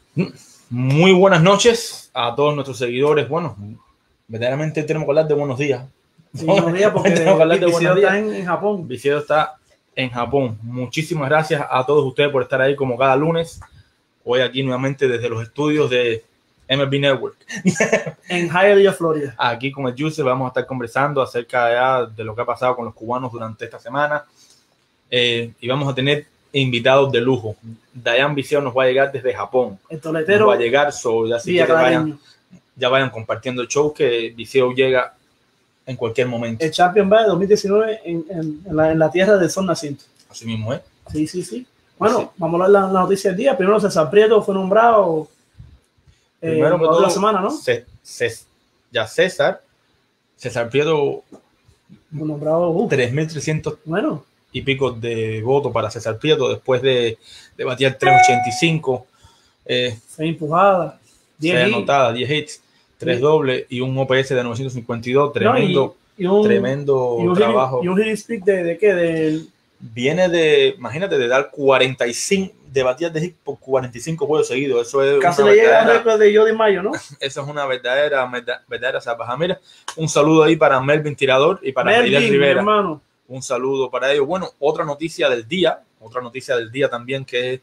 Muy buenas noches a todos nuestros seguidores. Bueno, verdaderamente tenemos que hablar de buenos días. Sí, buenos días porque Vicedo está en Japón. Vicedo está en Japón. Muchísimas gracias a todos ustedes por estar ahí como cada lunes. Hoy aquí nuevamente desde los estudios de MLB Network. En Hialeah, Florida. Aquí con el Juice vamos a estar conversando acerca de lo que ha pasado con los cubanos durante esta semana. Y vamos a tener invitados de lujo. Dayan Vicedo nos va a llegar desde Japón. El toletero nos va a llegar, así que vayan compartiendo el show, que Vicedo llega en cualquier momento. El Champion Va de 2019 en la tierra del sol naciente. Así mismo, ¿eh? Sí. Bueno, sí. Vamos a hablar de la noticia del día. Primero, César Prieto fue nombrado primero de la semana, ¿no? César Prieto nombrado 3.300 bueno y pico de votos para César Prieto después de batir 3.85, 6 empujadas, 10 anotadas, 10 hits, 3 dobles y un OPS de 952. Tremendo, tremendo trabajo. Y un hit streak de qué? Viene de, imagínate, de dar 45, de batir de hit por 45 juegos seguidos. Eso es casi le llega al récord de Jody Mayo, ¿no? Eso es una verdadera salvaje. Mira, un saludo ahí para Melvin Tirador y para Miguel Rivera. Hermano. Un saludo para ellos. Bueno, otra noticia del día también, que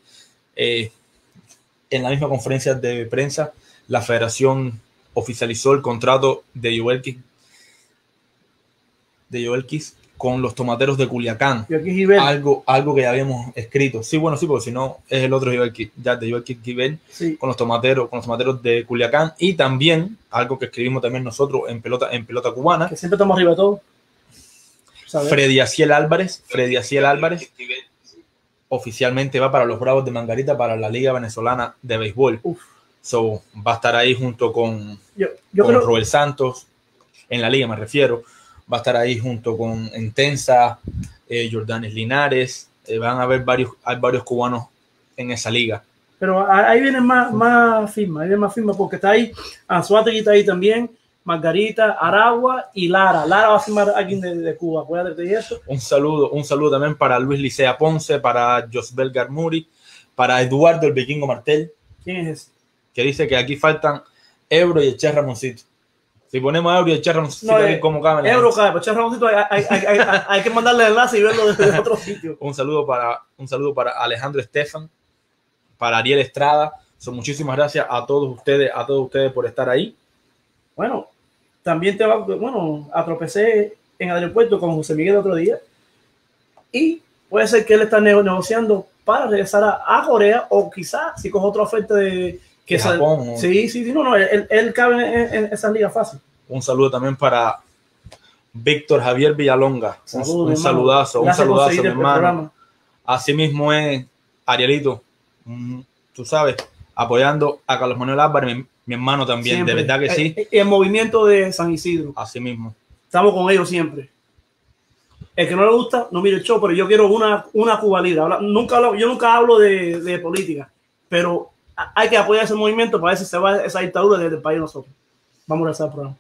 en la misma conferencia de prensa, la federación oficializó el contrato de Joelquis con los Tomateros de Culiacán. Algo que ya habíamos escrito. Sí, porque si no es el otro Joelquis, ya de Joelquis Givel, sí. con los tomateros de Culiacán, y también algo que escribimos también nosotros en pelota cubana. Que siempre estamos arriba de todo. Freddy Aciel Álvarez oficialmente va para los Bravos de Margarita, para la Liga Venezolana de Béisbol. So, va a estar ahí junto con Robert Santos, en la liga me refiero. Va a estar ahí junto con Intensa, Jordanes Linares. Van a haber varios cubanos en esa liga. Pero ahí viene más firma, porque está ahí Anzuategui, está ahí también, Margarita, Aragua y Lara. Lara va a firmar a alguien de Cuba. Acuérdate de eso. Un saludo también para Luis Licea Ponce, para Josbel Garmuri, para Eduardo el Vikingo Martel. ¿Quién es ese? Que dice que aquí faltan Ebro y el Che Ramoncito. Si ponemos a Ebro y el Che Ramoncito, ¿cómo caben? Ebro cabe, pero Che Ramoncito hay que mandarle el enlace y verlo desde otro sitio. Un saludo para Alejandro Estefan, para Ariel Estrada. Muchísimas gracias a todos ustedes por estar ahí. Bueno, también atropecé en el aeropuerto con José Miguel el otro día, y puede ser que él está negociando para regresar a Corea, o quizás si coge otra oferta de Japón. ¿No? Sí, él cabe en esa liga fácil. Un saludo también para Víctor Javier Villalonga. Un saludazo, mi hermano. Así mismo es Arielito, tú sabes, apoyando a Carlos Manuel Álvarez, mi hermano también. Siempre. De verdad que sí. El movimiento de San Isidro. Así mismo. Estamos con ellos siempre. El que no le gusta, no mire el show, pero yo quiero una Cuba libre. Yo nunca hablo de política, pero hay que apoyar ese movimiento para ver si se va esa dictadura del país de nosotros. Vamos a hacer el programa.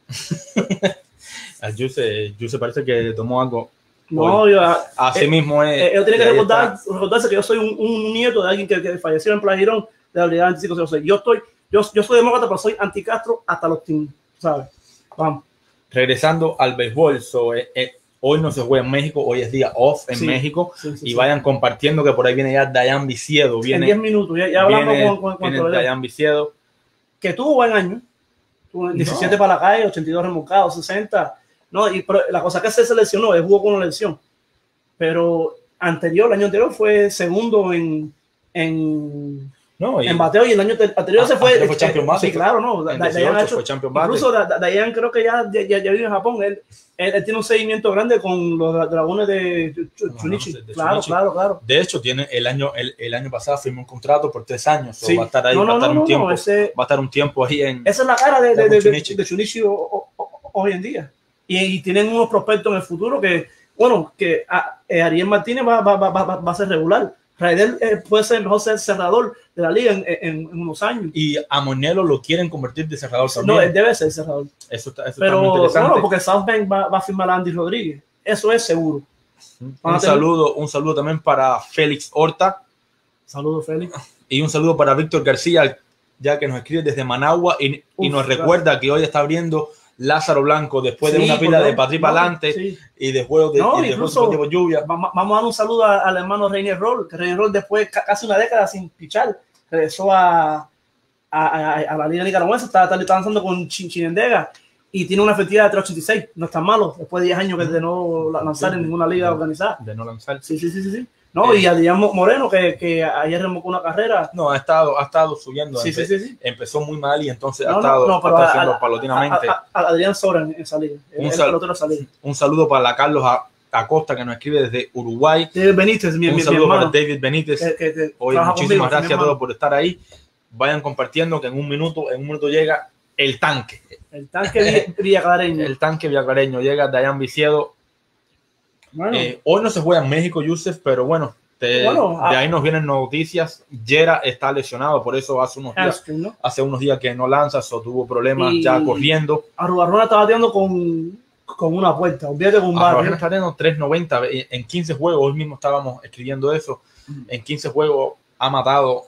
Yuse parece que tomó algo. No, así mismo es. Él tiene que recordarse que yo soy un nieto de alguien que falleció en Playa Girón de la Brigada 2506. Yo soy demócrata, pero soy anti-Castro hasta los teams, ¿sabes? Vamos. Regresando al béisbol, hoy no se juega en México, hoy es día off en México, y vayan compartiendo que por ahí viene ya Dayan Vicedo. En 10 minutos, ya hablamos con Dayan Vicedo. Que tuvo buen año, tuvo 17 para la calle, 82 remolcados, 60. Pero la cosa que se seleccionó, él jugó con una lesión, pero el año anterior fue segundo en bateo, y el año anterior se fue Champion Base. Sí, claro, no. Incluso Dayan creo que ya vive en Japón. Él tiene un seguimiento grande con los dragones de Chunichi. Claro. De hecho, tiene el año pasado firmó un contrato por 3 años. Sí. Va a estar ahí, va a estar un tiempo ahí en. Esa es la cara de Chunichi hoy en día. Y tienen unos prospectos en el futuro que Ariel Martínez va a ser regular. Raidel puede ser el mejor cerrador de la liga en unos años. Y a Monelo lo quieren convertir de cerrador también. No, él debe ser cerrador. Eso está muy interesante. No, porque South Bend va a firmar a Andy Rodríguez. Eso es seguro. Un saludo también para Félix Horta. Saludos, Félix. Y un saludo para Víctor García, ya que nos escribe desde Managua y nos recuerda que hoy está abriendo Lázaro Blanco después de una pila de Patri para adelante y de juegos de lluvia. Vamos a dar un saludo al hermano Reiner Roll, que Reiner Roll después casi una década sin pichar regresó a la liga nicaragüense, está lanzando con Chinendega y tiene una efectividad de 3.86, no está malo después de 10 años de no lanzar en ninguna liga organizada. De no lanzar. Sí. No, y Adrián Moreno, que ayer remolcó una carrera. No, ha estado subiendo. Sí. Empezó muy mal y entonces ha estado haciendo paulatinamente. Adrián sobra en esa liga. Un saludo para Carlos Acosta, que nos escribe desde Uruguay. David Benítez, un saludo para David Benítez. Hoy muchísimas gracias a todos por estar ahí. Vayan compartiendo que en un minuto llega el tanque. El tanque villaclareño. El tanque villaclareño llega Dayan Viciedo. Bueno. Hoy no se juega en México, Yusef, pero bueno, de ahí nos vienen noticias. Yera está lesionado, por eso hace unos días que no lanza, tuvo problemas ya corriendo. Arrubarrona está bateando con una puerta, olvídate con un bar. Arrubarrona está bateando 3.90 en 15 juegos. Hoy mismo estábamos escribiendo eso. En 15 juegos ha matado.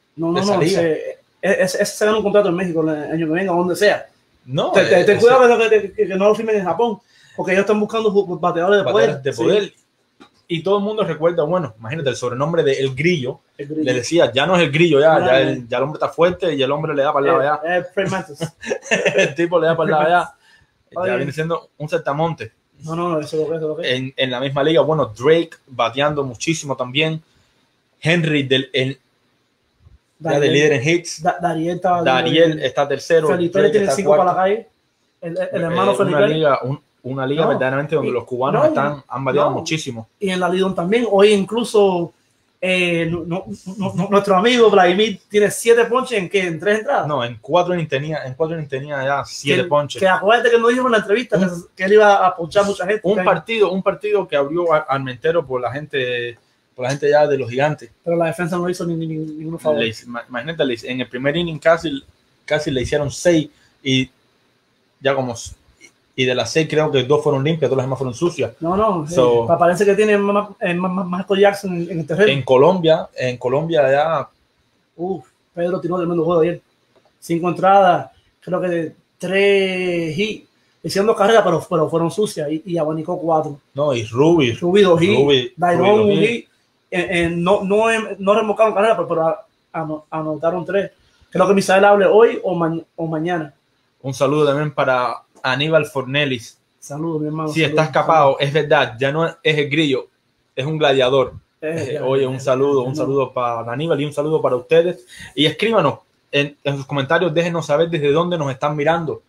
Ese se gana un contrato en México el año que venga, donde sea. No, ten cuidado que no lo firmen en Japón. Porque ellos están buscando bateadores de poder. Sí. Y todo el mundo recuerda, bueno, imagínate el sobrenombre de El Grillo. Le decía, ya no es El Grillo, ya el hombre está fuerte y el hombre le da para el lado allá. El tipo le da para el lado allá. Ya viene siendo un saltamonte. No, eso es lo que es. En la misma liga, bueno, Drake bateando muchísimo también. Henry del líder en hits. Dariel está tercero. Felipe tiene 5 para la calle. El hermano Felipe. Una liga verdaderamente donde los cubanos han bateado muchísimo. Y en la Lidón también. Hoy incluso nuestro amigo Vladimir tiene 7 ponches en 3 entradas. No, en 4 innings tenía ya 7 ponches. Que acuérdate que nos dijo en la entrevista que él iba a ponchar mucha gente. Un partido que abrió Armentero por la gente ya de los Gigantes. Pero la defensa no hizo ningún favor. Imagínate, en el primer inning casi le hicieron 6 y ya como... Y de las 6 creo que 2 fueron limpias, todas las demás fueron sucias. Parece que tiene más Michael Jackson en el terreno. En Colombia ya... Pedro tiró tremendo juego ayer. 5 entradas, creo que de 3 hits. Hicieron 2 carreras, pero fueron sucias y abanicó 4. No, y Ruby 2 hits. Dairon 1 hit. No remolcaron carreras, pero anotaron 3. Creo que Misael hable hoy o mañana. Un saludo también para Aníbal Fornelis. Saludos, mi hermano. Sí, está escapado, es verdad, ya no es el Grillo, es un gladiador. Oye, un saludo para Aníbal y un saludo para ustedes. Y escríbanos en sus comentarios, déjenos saber desde dónde nos están mirando.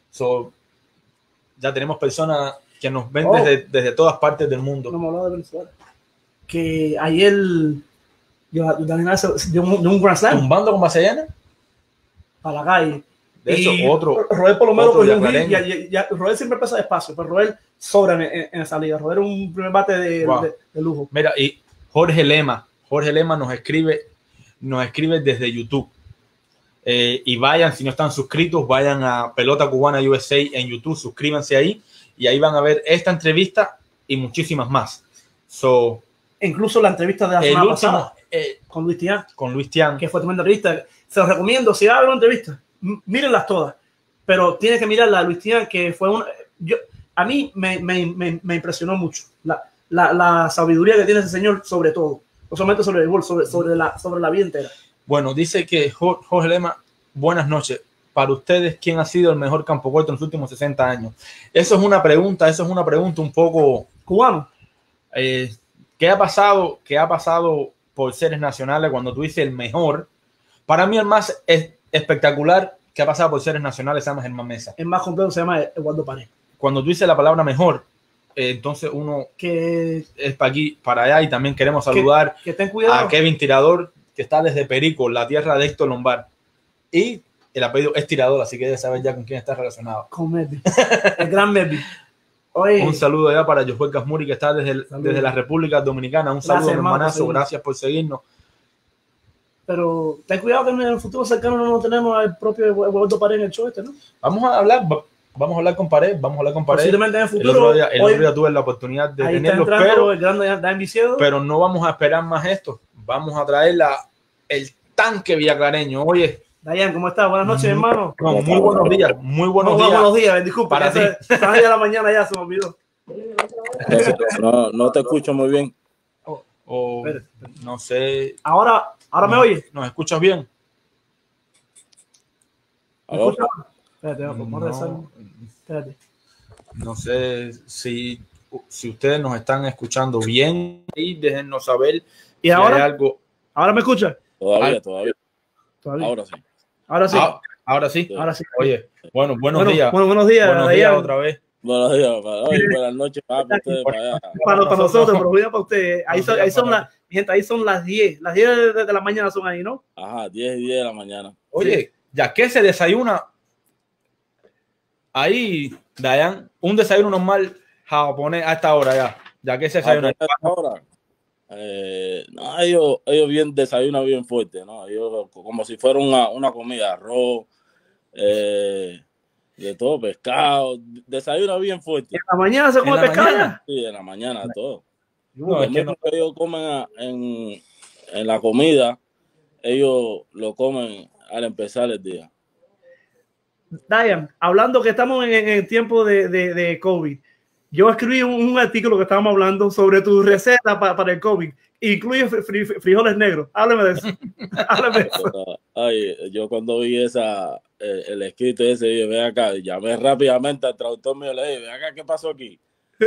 Ya tenemos personas que nos ven desde todas partes del mundo. No me hablaba de Venezuela. Que ayer dio un grand slam. ¿Tumbando con base llena? Para la calle. De hecho, Roel por lo menos cogió un hit. Roel siempre pasa despacio, pero Roel sobra en esa liga. Roel es un primer bate de lujo. Mira, y Jorge Lema nos escribe desde YouTube. Y vayan, si no están suscritos, vayan a Pelota Cubana USA en YouTube, suscríbanse ahí y ahí van a ver esta entrevista y muchísimas más. Incluso la entrevista de la semana pasada con Luis Tian. Que fue tremenda entrevista. Se los recomiendo, si va a haber una entrevista, mírenlas todas, pero tiene que mirar la de Luis Tian, que fue a mí me impresionó mucho la sabiduría que tiene ese señor sobre todo, no solamente sobre el béisbol, sobre la vida entera. Bueno, dice que Jorge Lema, buenas noches. Para ustedes, ¿quién ha sido el mejor campo corto en los últimos 60 años? Eso es una pregunta un poco cubano. ¿Qué ha pasado por series nacionales cuando tú dices el mejor? Para mí el más espectacular que ha pasado por series nacionales se llama Germán Mesa. El más completo se llama Eduardo Paredes. Cuando tú dices la palabra mejor, entonces uno que es para aquí, para allá, y también queremos saludar que ten cuidado a Kevin Tirador, que está desde Perico, la tierra de Héctor Lombard. Y el apellido es Tirador, así que debes saber ya con quién está relacionado. Con Mebi, el gran Mebi. Un saludo ya para Josué Casmuri, que está desde la República Dominicana. Un saludo, hermanazo, gracias por seguirnos. Pero ten cuidado que en el futuro cercano no tenemos al propio Eduardo Paredes en el show ¿no? Vamos a hablar con Paredes. Posiblemente en el futuro. El otro día tuve la oportunidad de tenerlo, pero no vamos a esperar más esto. Vamos a traer el tanque villaclareño. Oye, Dayan, ¿cómo estás? Buenas noches, hermano. No, muy buenos días, muy buenos días. Buenos días, disculpa. Para ti. Estaba de la mañana ya, se me olvidó. No te escucho muy bien. No sé. Ahora me oyes. ¿Nos escuchas bien? ¿Me escuchas? Espérate. No sé si ustedes nos están escuchando bien y déjennos saber ¿Y si ahora? hay algo. ¿Ahora me escuchas? Todavía. Ahora sí. Ahora sí. Oye, buenos días. Buenos días. Buenos días otra vez. Buenos días, oye, buenas noches para ustedes. Para nosotros, pero cuida para ustedes. Ahí son las 10. Las 10 de la mañana son ahí, ¿no? Ajá, 10 y 10 de la mañana. Oye, ya que se desayuna ahí, Dayan, un desayuno normal japonés a esta hora ya que se desayuna. A esta hora. No, ellos bien desayunan bien fuerte, ¿no? Ellos como si fuera una comida, arroz, de todo, pescado, desayuna bien fuerte. ¿En la mañana se come pescado? Sí, en la mañana todo. No, es que que ellos comen en la comida, ellos lo comen al empezar el día. Dayan, hablando que estamos en el tiempo de COVID, yo escribí un artículo que estábamos hablando sobre tu receta para el COVID. Incluye frijoles negros. Háblame de eso. Ay, yo cuando vi el escrito ese, yo, ven acá, llamé rápidamente al traductor mío, le dije, ven acá, ¿qué pasó aquí?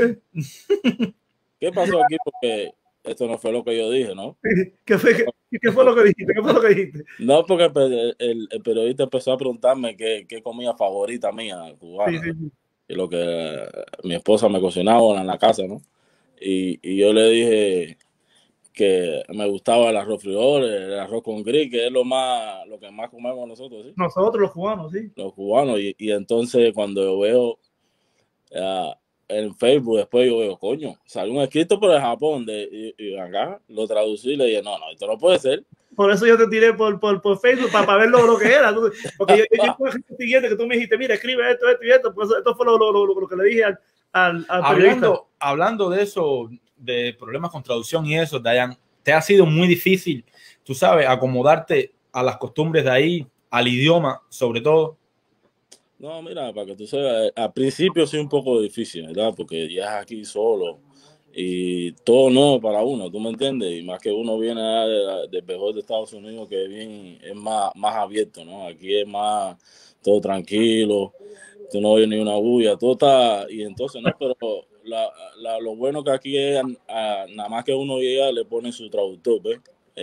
¿Qué pasó aquí? Porque esto no fue lo que yo dije, ¿no? ¿Qué fue lo que dijiste? No, porque el periodista empezó a preguntarme qué comida favorita mía, cubana. Sí. Y lo que mi esposa me cocinaba en la casa, ¿no? Y yo le dije que me gustaba el arroz frijoles, el arroz con gris, que es lo que más comemos nosotros, ¿sí? Nosotros los cubanos, sí. Los cubanos. Y entonces cuando yo veo en Facebook, después yo veo, coño, salió un escrito por el Japón y acá lo traducí y le dije, no, esto no puede ser. Por eso yo te tiré por Facebook para ver lo que era. Porque yo fue el siguiente que tú me dijiste, mira, escribe esto y esto. Pues esto fue lo que le dije al periodista. Hablando de eso, de problemas con traducción y eso, Dayan, ¿te ha sido muy difícil, tú sabes, acomodarte a las costumbres de ahí, al idioma, sobre todo? No, mira, para que tú sepas, al principio sí un poco difícil, ¿verdad? Porque ya es aquí solo y todo nuevo para uno, ¿tú me entiendes? Y más que uno viene del mejor de Estados Unidos, que es más abierto, ¿no? Aquí es más todo tranquilo, tú no oyes ni una bulla, todo está, y entonces, ¿no? Pero lo bueno que aquí es, nada más que uno llega, le ponen su traductor, ¿ves?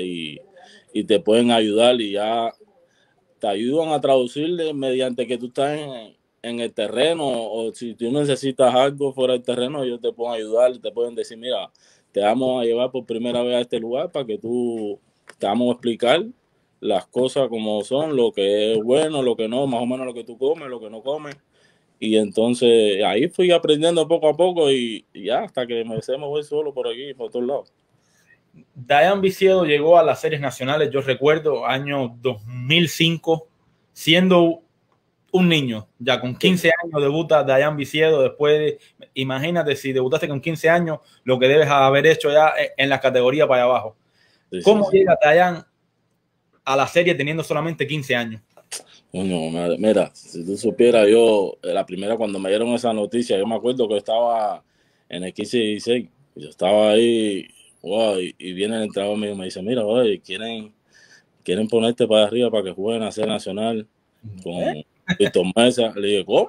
Y te pueden ayudar y ya te ayudan a traducirle mediante que tú estás en el terreno, o si tú necesitas algo fuera del terreno, ellos te pueden ayudar, te pueden decir, mira, te vamos a llevar por primera vez a este lugar para que te vamos a explicar las cosas como son, lo que es bueno, lo que no, más o menos lo que tú comes, lo que no comes. Y entonces ahí fui aprendiendo poco a poco y ya hasta que me voy solo por aquí, por todos lados. Dayan Viciedo llegó a las series nacionales, yo recuerdo, año 2005, siendo un niño, ya con 15 años debuta Dayan Viciedo. Después, imagínate si debutaste con 15 años, lo que debes haber hecho ya en la categoría para abajo. Sí, ¿cómo llega Dayan a la serie teniendo solamente 15 años? No, mira, si tú supieras, yo, la primera cuando me dieron esa noticia, yo me acuerdo que estaba en el 15 y 16, yo estaba ahí, wow, y viene el entrenador mío y me dice, mira, oye, quieren ponerte para arriba para que jueguen a ser nacional con Víctor Mesa. Le dije, ¿cómo?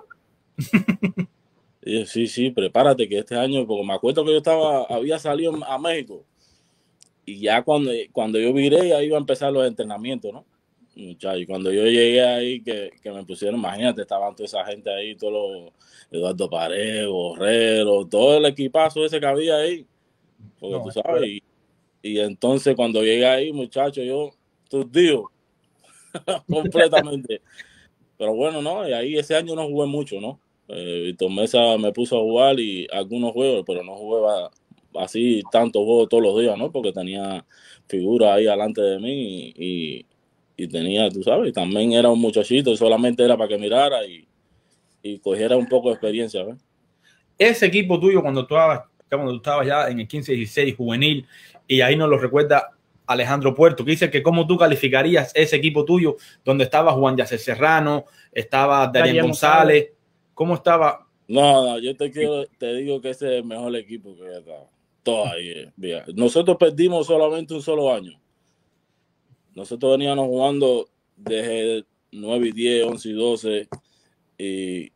Y dije, sí, prepárate que este año, porque me acuerdo que yo había salido a México y ya cuando yo viré ya iba a empezar los entrenamientos, ¿no? Muchachos, y cuando yo llegué ahí que me pusieron, imagínate, estaban toda esa gente ahí, todos los Eduardo Paredes, Borrero, todo el equipazo ese que había ahí, porque tú sabes, y entonces cuando llegué ahí, muchachos, yo, tus tíos, completamente. Pero bueno, no, y ahí ese año no jugué mucho, ¿no? Víctor Mesa me puso a jugar y algunos juegos, pero no jugué así tantos juegos todos los días, ¿no? Porque tenía figuras ahí delante de mí y tenía, tú sabes, también era un muchachito y solamente era para que mirara y cogiera un poco de experiencia, ¿ves? Ese equipo tuyo cuando tú estabas ya en el 15-16 juvenil, y ahí nos lo recuerda Alejandro Puerto, que dice que cómo tú calificarías ese equipo tuyo, donde estaba Juan Yacer Serrano, estaba Darien González, ¿cómo estaba? No, yo te digo que ese es el mejor equipo que estaba. Todavía. Nosotros perdimos solamente un solo año. Nosotros veníamos jugando desde 9 y 10, 11 y 12 y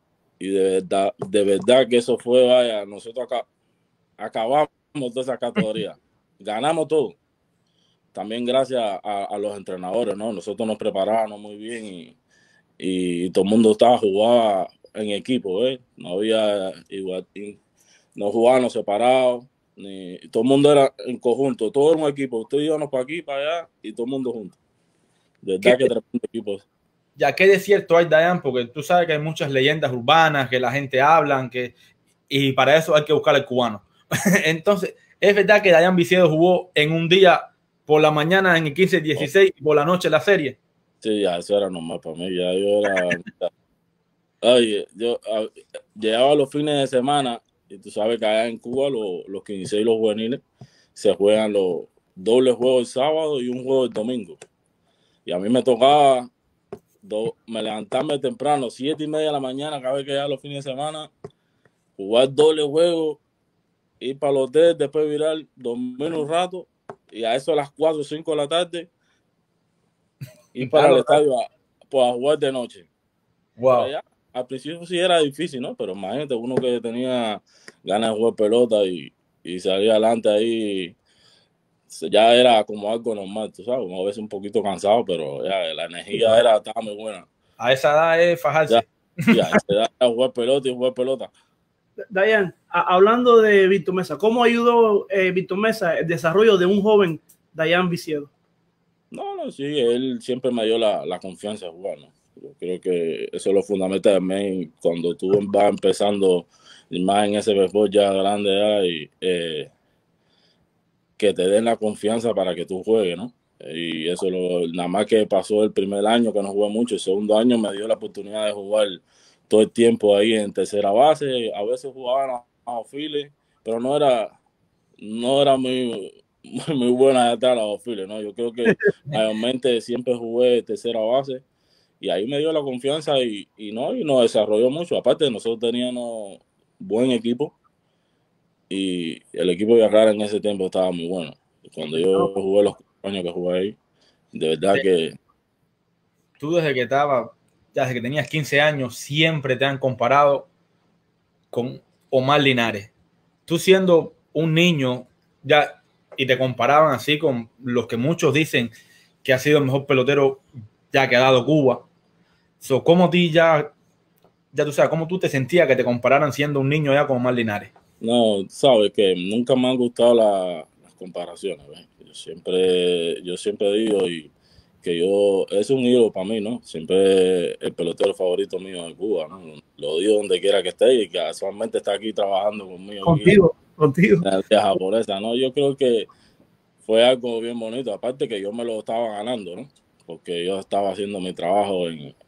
de verdad que eso fue, vaya, nosotros acabamos toda esa categoría. Ganamos todo. También gracias a los entrenadores, ¿no? Nosotros nos preparábamos muy bien y todo el mundo jugaba en equipo, ¿eh? No había igual, no jugábamos separados, todo el mundo era en conjunto, todo era un equipo. Ustedes íbamos para aquí, para allá y todo el mundo junto. De verdad que tremendo equipo. Ya, ¿qué desierto hay, Dayan? Porque tú sabes que hay muchas leyendas urbanas que la gente habla, y para eso hay que buscar al cubano. Entonces, ¿es verdad que Dayan Viciedo jugó en un día por la mañana en el 15-16 y por la noche la serie? Sí, ya, eso era normal para mí. Ya yo era... Oye, yo llegaba los fines de semana y tú sabes que allá en Cuba los 15 y los juveniles se juegan los dobles juegos el sábado y un juego el domingo. Y a mí me tocaba me levantarme temprano, 7:30 de la mañana, cada vez que llegaba los fines de semana, jugar doble juego, ir para el hotel, después virar, dormir un rato y a eso a las 4 o 5 de la tarde ir para el estadio a jugar de noche. Wow. Allá, al principio sí era difícil, ¿no? Pero imagínate, uno que tenía ganas de jugar pelota y salir adelante ahí, ya era como algo normal, tú sabes, a veces un poquito cansado, pero ya la energía estaba muy buena. A esa edad es fajarse. Ya, a esa edad era jugar pelota y jugar pelota. Dayan, hablando de Víctor Mesa, ¿cómo ayudó Víctor Mesa el desarrollo de un joven Dayan Viciedo? No, sí, él siempre me dio la confianza de jugar, ¿no? Yo creo que eso es lo fundamental también cuando tú vas empezando más en ese béisbol ya grande ya, y que te den la confianza para que tú juegues, ¿no? Y eso nada más que pasó el primer año que no jugué mucho, el segundo año me dio la oportunidad de jugar todo el tiempo ahí en tercera base, a veces jugaba a files, pero no era muy buena de la outfield, ¿no? Yo creo que mayormente siempre jugué tercera base y ahí me dio la confianza y nos desarrolló mucho. Aparte, nosotros teníamos buen equipo y el equipo de Arrara en ese tiempo estaba muy bueno. Cuando yo jugué los años que jugué ahí, de verdad que... Tú desde que tenías 15 años, siempre te han comparado con Omar Linares. Tú siendo un niño, ya, y te comparaban así con los que muchos dicen que ha sido el mejor pelotero ya que ha dado Cuba. So, ¿cómo ya tú sabes, cómo tú te sentías que te compararan siendo un niño ya con Omar Linares? No, sabes que nunca me han gustado las comparaciones, ¿ves? Yo siempre digo que es un ídolo para mí, ¿no? Siempre el pelotero favorito mío de Cuba, ¿no? Lo digo donde quiera que esté y que casualmente está aquí trabajando conmigo. Contigo. En la Liga Japonesa, ¿no? Yo creo que fue algo bien bonito, aparte que yo me lo estaba ganando, ¿no? Porque yo estaba haciendo mi trabajo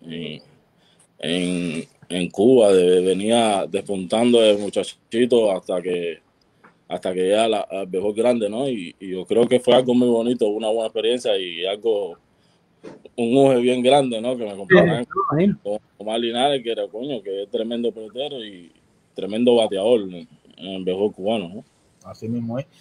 en Cuba, venía despuntando de muchachito hasta que ya al mejor grande, ¿no? Y yo creo que fue algo muy bonito, una buena experiencia y un auge bien grande, ¿no? Que me compararon con Omar Linares, que era que es tremendo pelotero y tremendo bateador en el mejor cubano, ¿no? Así mismo es.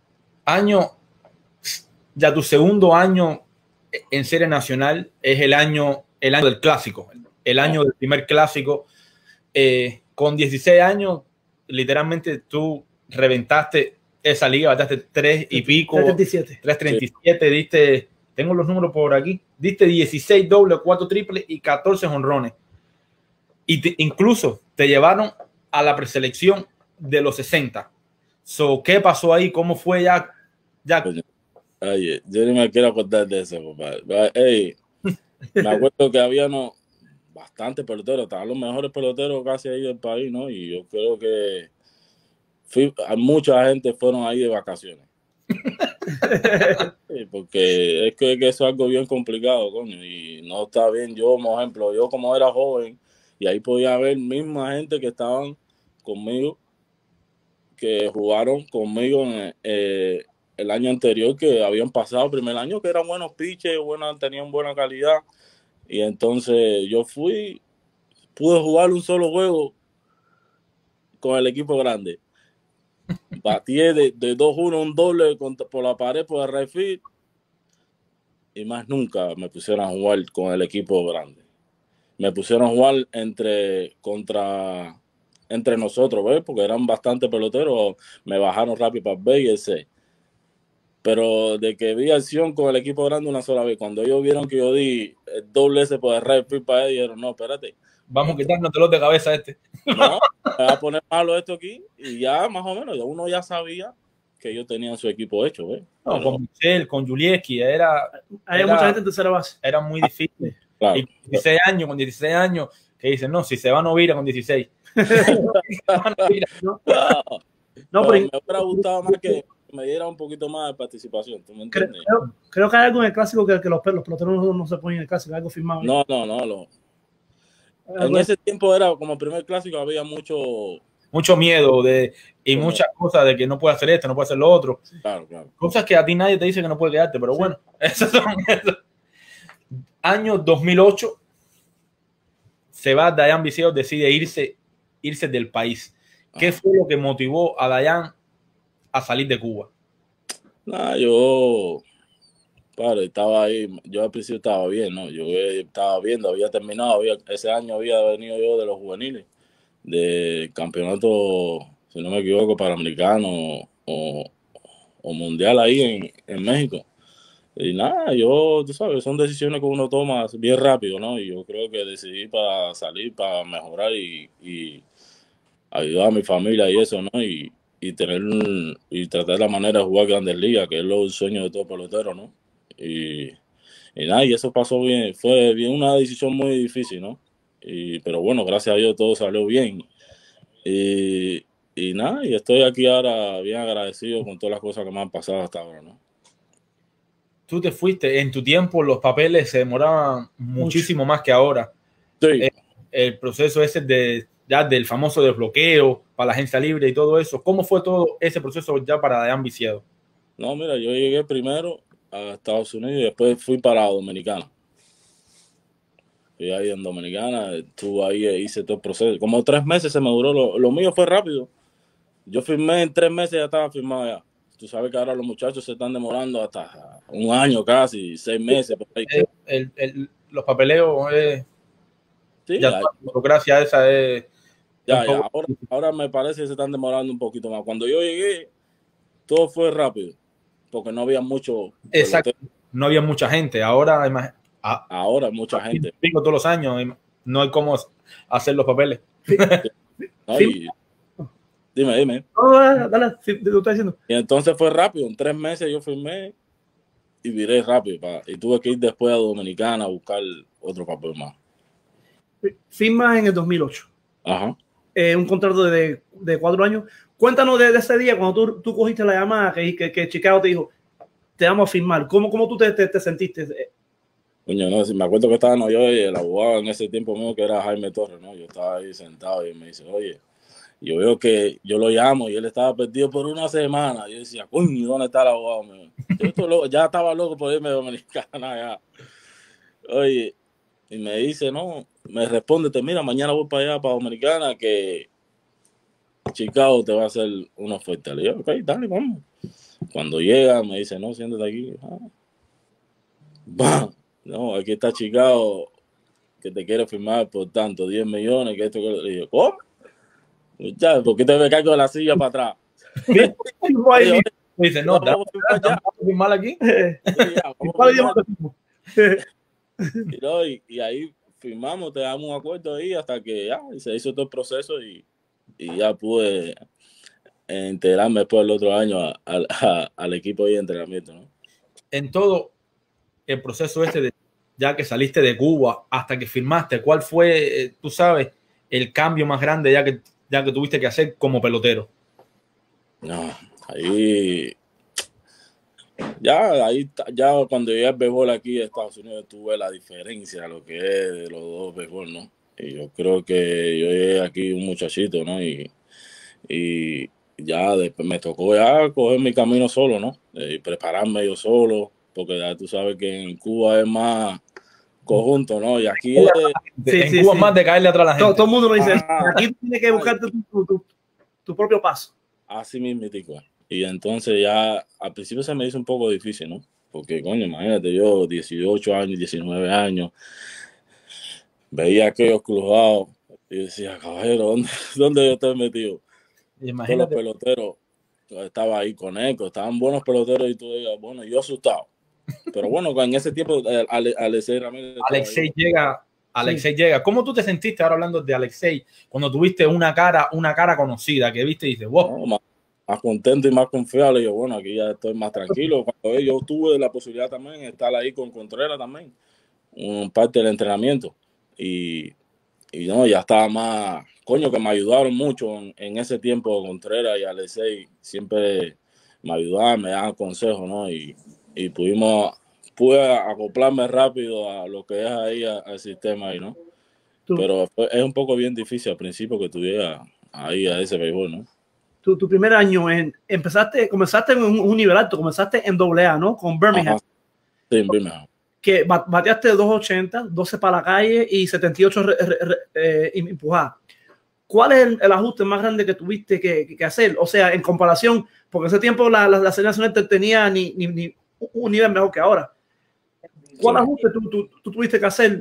Ya tu segundo año en Serie Nacional es el año del clásico, el año del primer clásico. Con 16 años, literalmente tú reventaste esa liga, bateaste 3 y pico, 337, sí. Diste, tengo los números por aquí, diste 16 dobles, 4 triples y 14 jonrones. Y incluso te llevaron a la preselección de los 60. So, ¿qué pasó ahí? ¿Cómo fue ya? Oye, yo ni me quiero acordar de eso, compadre. Hey, me acuerdo que había bastantes peloteros, estaban los mejores peloteros casi ahí del país, ¿no? Y yo creo que mucha gente fueron ahí de vacaciones. Sí, porque es que eso es algo bien complicado, coño, y no está bien. Yo, por ejemplo, yo como era joven, y ahí podía haber misma gente que estaban conmigo, que jugaron conmigo el año anterior que habían pasado, primer año, que eran buenos pitches, tenían buena calidad. Y entonces yo pude jugar un solo juego con el equipo grande. Batí de 2-1 un doble por la pared, por el right field, y más nunca me pusieron a jugar con el equipo grande. Me pusieron a jugar entre nosotros, ¿ves? Porque eran bastante peloteros, me bajaron rápido para el B y el C. Pero de que vi acción con el equipo grande una sola vez, cuando ellos vieron que yo di el doble ese por el right field para él, dijeron, no, espérate. Vamos a quitarnos dolor de cabeza No, me va a poner malo esto aquí, y ya más o menos, uno ya sabía que ellos tenían su equipo hecho, ¿ves? No, pero con Michel, con Julieski, era mucha gente en tercera base. Era muy difícil. Claro, y con 16 años, que dicen, no, si se va a Novira con 16. No, pero me hubiera gustado más que me diera un poquito más de participación, ¿tú me entiendes? Creo que hay algo en el clásico que los peloteros no se ponen en el clásico, algo firmado. No. En ese tiempo era como el primer clásico, había mucho miedo y muchas cosas de que no puede hacer esto, no puede hacer lo otro. Claro. Cosas que a ti nadie te dice que no puede quedarte, pero bueno, esos son esos. Año 2008, se va Dayan Viceo, decide irse del país. ¿Qué fue lo que motivó a Dayan a salir de Cuba? Yo estaba ahí, yo al principio estaba bien, ¿no? Yo estaba viendo, había terminado, ese año había venido yo de los juveniles, de campeonato, si no me equivoco, panamericano o mundial ahí en México. Y tú sabes, son decisiones que uno toma bien rápido, ¿no? Y yo creo que decidí para salir, para mejorar y ayudar a mi familia y eso, ¿no? Y tratar la manera de jugar Grandes Ligas, que es el sueño de todo pelotero, ¿no? Y eso pasó bien, fue bien una decisión muy difícil, ¿no? Pero bueno, gracias a Dios todo salió bien. Y estoy aquí ahora bien agradecido con todas las cosas que me han pasado hasta ahora, ¿no? Tú te fuiste, en tu tiempo los papeles se demoraban muchísimo más que ahora. Sí. El proceso ese del famoso desbloqueo para la agencia libre y todo eso, ¿cómo fue todo ese proceso ya para Dayan Viceo? No, mira, yo llegué primero a Estados Unidos y después fui para Dominicana. Y ahí en Dominicana, estuve ahí, hice todo el proceso. Como 3 meses se me duró, lo mío fue rápido. Yo firmé en 3 meses, ya estaba firmado ya. Tú sabes que ahora los muchachos se están demorando hasta 1 año casi, 6 meses. Por ahí. Los papeleos, sí, la burocracia esa es... Ahora me parece que se están demorando un poquito más. Cuando yo llegué, todo fue rápido, porque no había mucho... Exacto, no había mucha gente. Ahora hay mucha gente. Todos los años, no hay cómo hacer los papeles. Dime. Dale, lo estás diciendo. Y entonces fue rápido, en 3 meses yo firmé y viré rápido. Y tuve que ir después a Dominicana a buscar otro papel más. Firmas en el 2008. Ajá. Un contrato de 4 años. Cuéntanos de ese día cuando tú cogiste la llamada que Chicago te dijo, te vamos a firmar. ¿Cómo tú te sentiste? Coño, no, si me acuerdo que estaba yo y el abogado en ese tiempo mío que era Jaime Torres, ¿no? Yo estaba ahí sentado y me dice, oye, yo veo que yo lo llamo y él estaba perdido por 1 semana. Yo decía, coño, ¿dónde está el abogado mío? Yo ya estaba loco por irme a Dominicana ya. Oye, y me dice, no, me responde, mira, mañana voy para allá, para Dominicana, que Chicago te va a hacer una oferta. Le digo, ok, dale, vamos. Cuando llega, me dice, no, siéntate aquí. No, aquí está Chicago, que te quiere firmar por tanto, 10 millones, que esto, que le digo, ¿cómo? Ya, ¿por qué te me caigo de la silla para atrás? Dice, no, vamos a firmar aquí. Y ahí firmamos, te damos un acuerdo ahí hasta que ya se hizo todo el proceso y ya pude integrarme después del otro año al equipo de entrenamiento, ¿no? En todo el proceso ya que saliste de Cuba hasta que firmaste, ¿cuál fue, tú sabes, el cambio más grande ya que tuviste que hacer como pelotero? No, ya cuando llegué al béisbol aquí en Estados Unidos tuve la diferencia de lo que es de los dos béisbol, ¿no? Y yo creo que yo llegué aquí un muchachito, ¿no? Y ya después me tocó ya coger mi camino solo, ¿no? Y prepararme yo solo, porque ya tú sabes que en Cuba es más conjunto, ¿no? Y aquí es... en Cuba es más de caerle atrás a la gente. Todo el mundo lo dice. Aquí tienes que buscarte tu propio paso. Así mismo. Y entonces ya al principio se me hizo un poco difícil, ¿no? Porque, coño, imagínate, yo 18 años, 19 años, veía aquellos cruzados y decía, caballero, ¿dónde yo estoy metido? Imagínate. Todos los peloteros, estaba ahí con Eco, estaban buenos peloteros y tú digas, bueno, yo asustado. Pero bueno, en ese tiempo Alexei Ramírez... Alexei llega. ¿Cómo tú te sentiste, ahora hablando de Alexei, cuando tuviste una cara conocida que viste y dices, wow? No, más contento y más confiable. Yo, bueno, aquí ya estoy más tranquilo. Cuando yo tuve la posibilidad también de estar ahí con Contreras también, un parte del entrenamiento. Y no, ya estaba más, coño, que me ayudaron mucho en ese tiempo. Contreras y Alexei siempre me ayudaban, me daban consejos, ¿no? Y pude acoplarme rápido a lo que es ahí al sistema ahí, ¿no? Pero es un poco bien difícil al principio que tuviera ahí a ese béisbol, ¿no? Tu primer año comenzaste en un nivel alto, comenzaste en AA, ¿no? Con Birmingham. Ajá. Sí, en Birmingham. Que bateaste 280, 12 para la calle y 78 empujadas. ¿Cuál es el ajuste más grande que tuviste que hacer? O sea, en comparación, porque en ese tiempo la Serie Nacional tenía ni un nivel mejor que ahora. ¿Cuál ajuste tú tuviste que hacer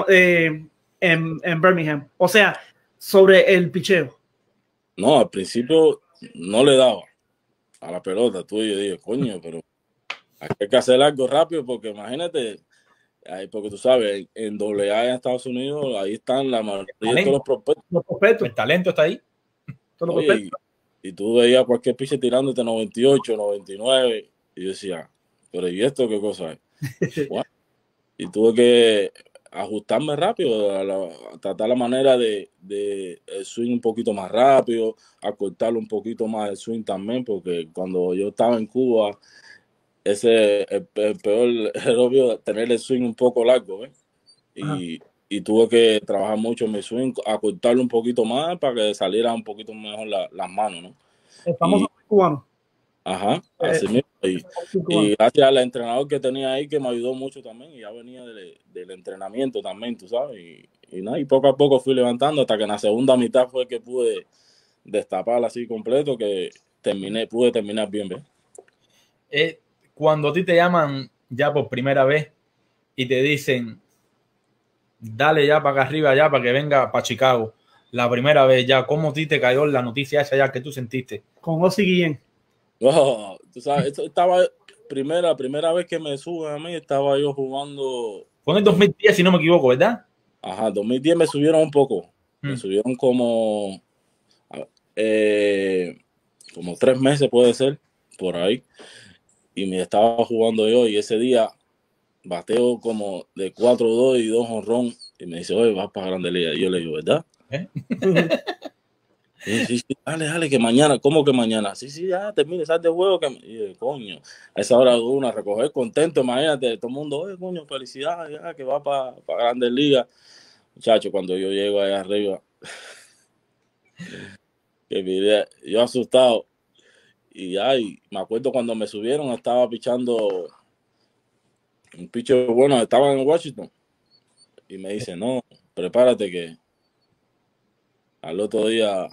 en Birmingham? O sea, sobre el picheo. No, al principio no le daba a la pelota. Yo dije, coño, pero hay que hacer algo rápido porque imagínate, porque tú sabes, en AA en Estados Unidos, ahí están la mayoría de todos los prospectos. El talento está ahí. Oye, y tú veías cualquier piche tirándote 98, 99, y yo decía, pero ¿y esto qué cosa es? Bueno, y tuve que ajustarme rápido, a tratar la manera de el swing un poquito más rápido, a cortarlo un poquito más el swing también, porque cuando yo estaba en Cuba, el peor era obvio tener el swing un poco largo, ¿ves? Y tuve que trabajar mucho en mi swing, a cortarlo un poquito más para que saliera un poquito mejor las manos, ¿no? El famoso cubano. Ajá, así mismo. Y gracias al entrenador que tenía ahí, que me ayudó mucho también, y ya venía del entrenamiento también, tú sabes, y poco a poco fui levantando hasta que en la segunda mitad fue que pude destapar así completo, que pude terminar bien, ¿ves? Cuando a ti te llaman ya por primera vez y te dicen, dale ya para acá arriba, ya para que venga para Chicago, la primera vez ya, ¿cómo a ti te cayó la noticia esa ya que tú sentiste? Con Ozzie Guillén. Oh, tú sabes, esto estaba primera vez que me suben a mí, estaba yo jugando. Fue en el 2010, si no me equivoco, ¿verdad? Ajá, 2010 me subieron un poco. Me subieron como 3 meses, puede ser, por ahí. Y me estaba jugando yo, y ese día bateo como de 4-2 y 2 jonrón. Y me dice, oye, vas para Grandes Ligas. Y yo le digo, ¿verdad? Sí, dale, que mañana, ¿cómo que mañana? Sí, ya, termine, sal de juego. Y yo, coño, a esa hora de una, recoger contento, imagínate, todo el mundo, oye, coño, felicidades, ya, que va para Grandes Ligas. Muchacho, cuando yo llego allá arriba, que miré, yo asustado, y me acuerdo cuando me subieron, estaba pichando un pitcher bueno, estaba en Washington, y me dice, no, prepárate que al otro día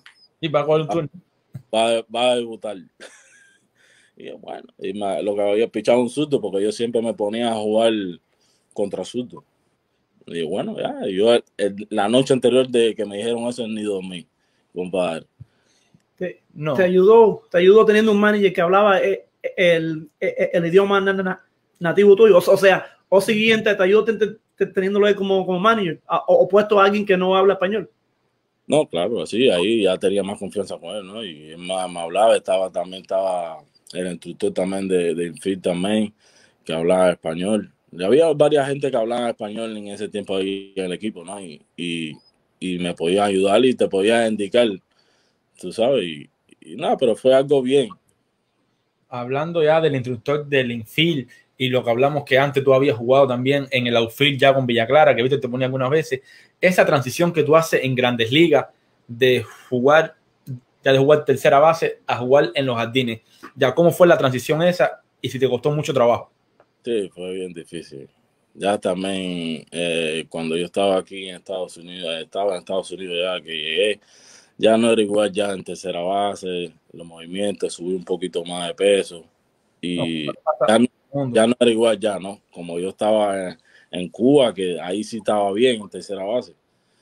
va a debutar. Y bueno, lo que había pichado un surdo, porque yo siempre me ponía a jugar contra surdo. Y bueno, ya, yo la noche anterior de que me dijeron eso ni dormí, compadre. Te ayudó teniendo un manager que hablaba el idioma nativo tuyo. O sea, o siguiente, te ayudó teniéndolo ahí como manager, opuesto a alguien que no habla español. No, claro, así, ahí ya tenía más confianza con él, ¿no? Y más me hablaba, estaba el instructor también de infield también, que hablaba español. Y había varias gente que hablaba español en ese tiempo ahí en el equipo, ¿no? Y me podía ayudar y te podía indicar, tú sabes, y nada, pero fue algo bien. Hablando ya del instructor del infield y lo que hablamos que antes tú habías jugado también en el outfield ya con Villa Clara, que viste te ponía algunas veces, esa transición que tú haces en Grandes Ligas de jugar ya de jugar tercera base a jugar en los jardines. Ya, ¿cómo fue la transición esa y si te costó mucho trabajo? Sí, fue bien difícil. Ya también cuando yo estaba aquí en Estados Unidos, ya que llegué, ya no era igual ya en tercera base, los movimientos, subí un poquito más de peso y ya no era igual ya, ¿no? Como yo estaba en Cuba, que ahí sí estaba bien en tercera base.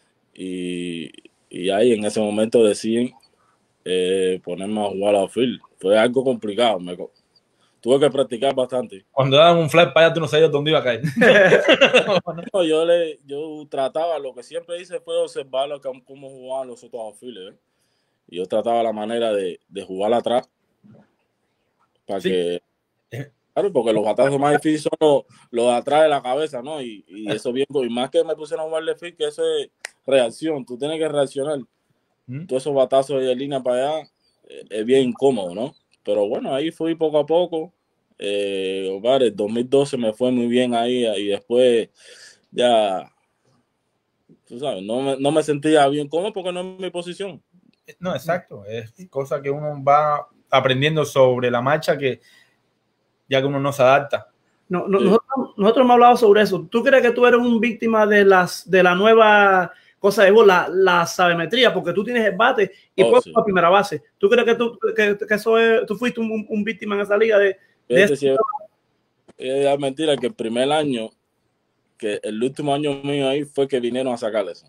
Y ahí en ese momento deciden ponerme a jugar a outfield. Fue algo complicado, tuve que practicar bastante. Cuando daban un fly para allá, tú no sabías dónde iba a caer. No, yo trataba, lo que siempre hice fue observar cómo jugaban los otros outfielders. Y yo trataba la manera de jugar atrás para que... Claro, porque los batazos más difíciles son los de atrás de la cabeza, ¿no? Y eso bien, y más que me pusieron a jugar de field, que eso es reacción, tú tienes que reaccionar. Todos esos batazos de línea para allá es bien incómodo, ¿no? Pero bueno, ahí fui poco a poco. El 2012 me fue muy bien ahí y después ya, tú sabes, no me sentía bien cómodo porque no es mi posición. No, exacto. Es cosa que uno va aprendiendo sobre la marcha que ya que uno no se adapta. Nosotros hemos hablado sobre eso. ¿Tú crees que tú eres un víctima de la nueva cosa de la sabemetría? Porque tú tienes el bate y puedes jugar primera base. ¿Tú crees que eso es, tú fuiste un víctima en esa liga es mentira que el primer año, que el último año mío ahí fue que vinieron a sacar eso.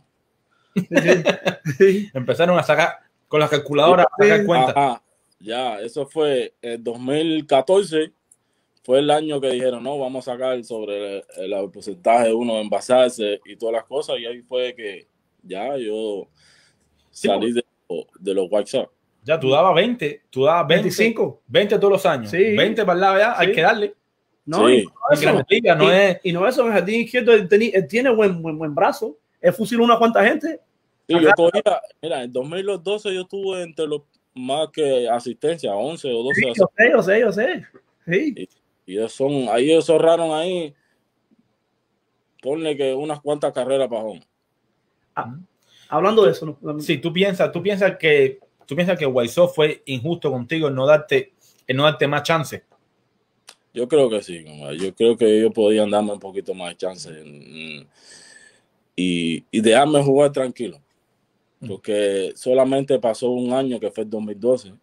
Sí. Empezaron a sacar con las calculadoras a sacar cuentas. Ajá, ya, eso fue el 2014. Fue el año que dijeron, no, vamos a sacar sobre el porcentaje de uno envasarse y todas las cosas. Y ahí fue que ya yo salí de los White Sox. Ya tú dabas 20, tú dabas 25. 20 todos los años. Sí. 20 para el lado ya, hay que darle. No, sí. Y no eso, en el jardín izquierdo él tiene buen brazo. Él fusiló una cuanta gente. Sí, yo cogía, mira, en 2012 yo tuve entre los más que asistencia, 11 o 12. Sí, yo sé. Sí. Y ellos ahorraron ahí, ponle que unas cuantas carreras para home. Hablando de eso, ¿no? Sí, tú piensas que White Sox fue injusto contigo en no darte más chance. Yo creo que sí, yo creo que ellos podían darme un poquito más de chance y dejarme jugar tranquilo, porque solamente pasó un año que fue el 2012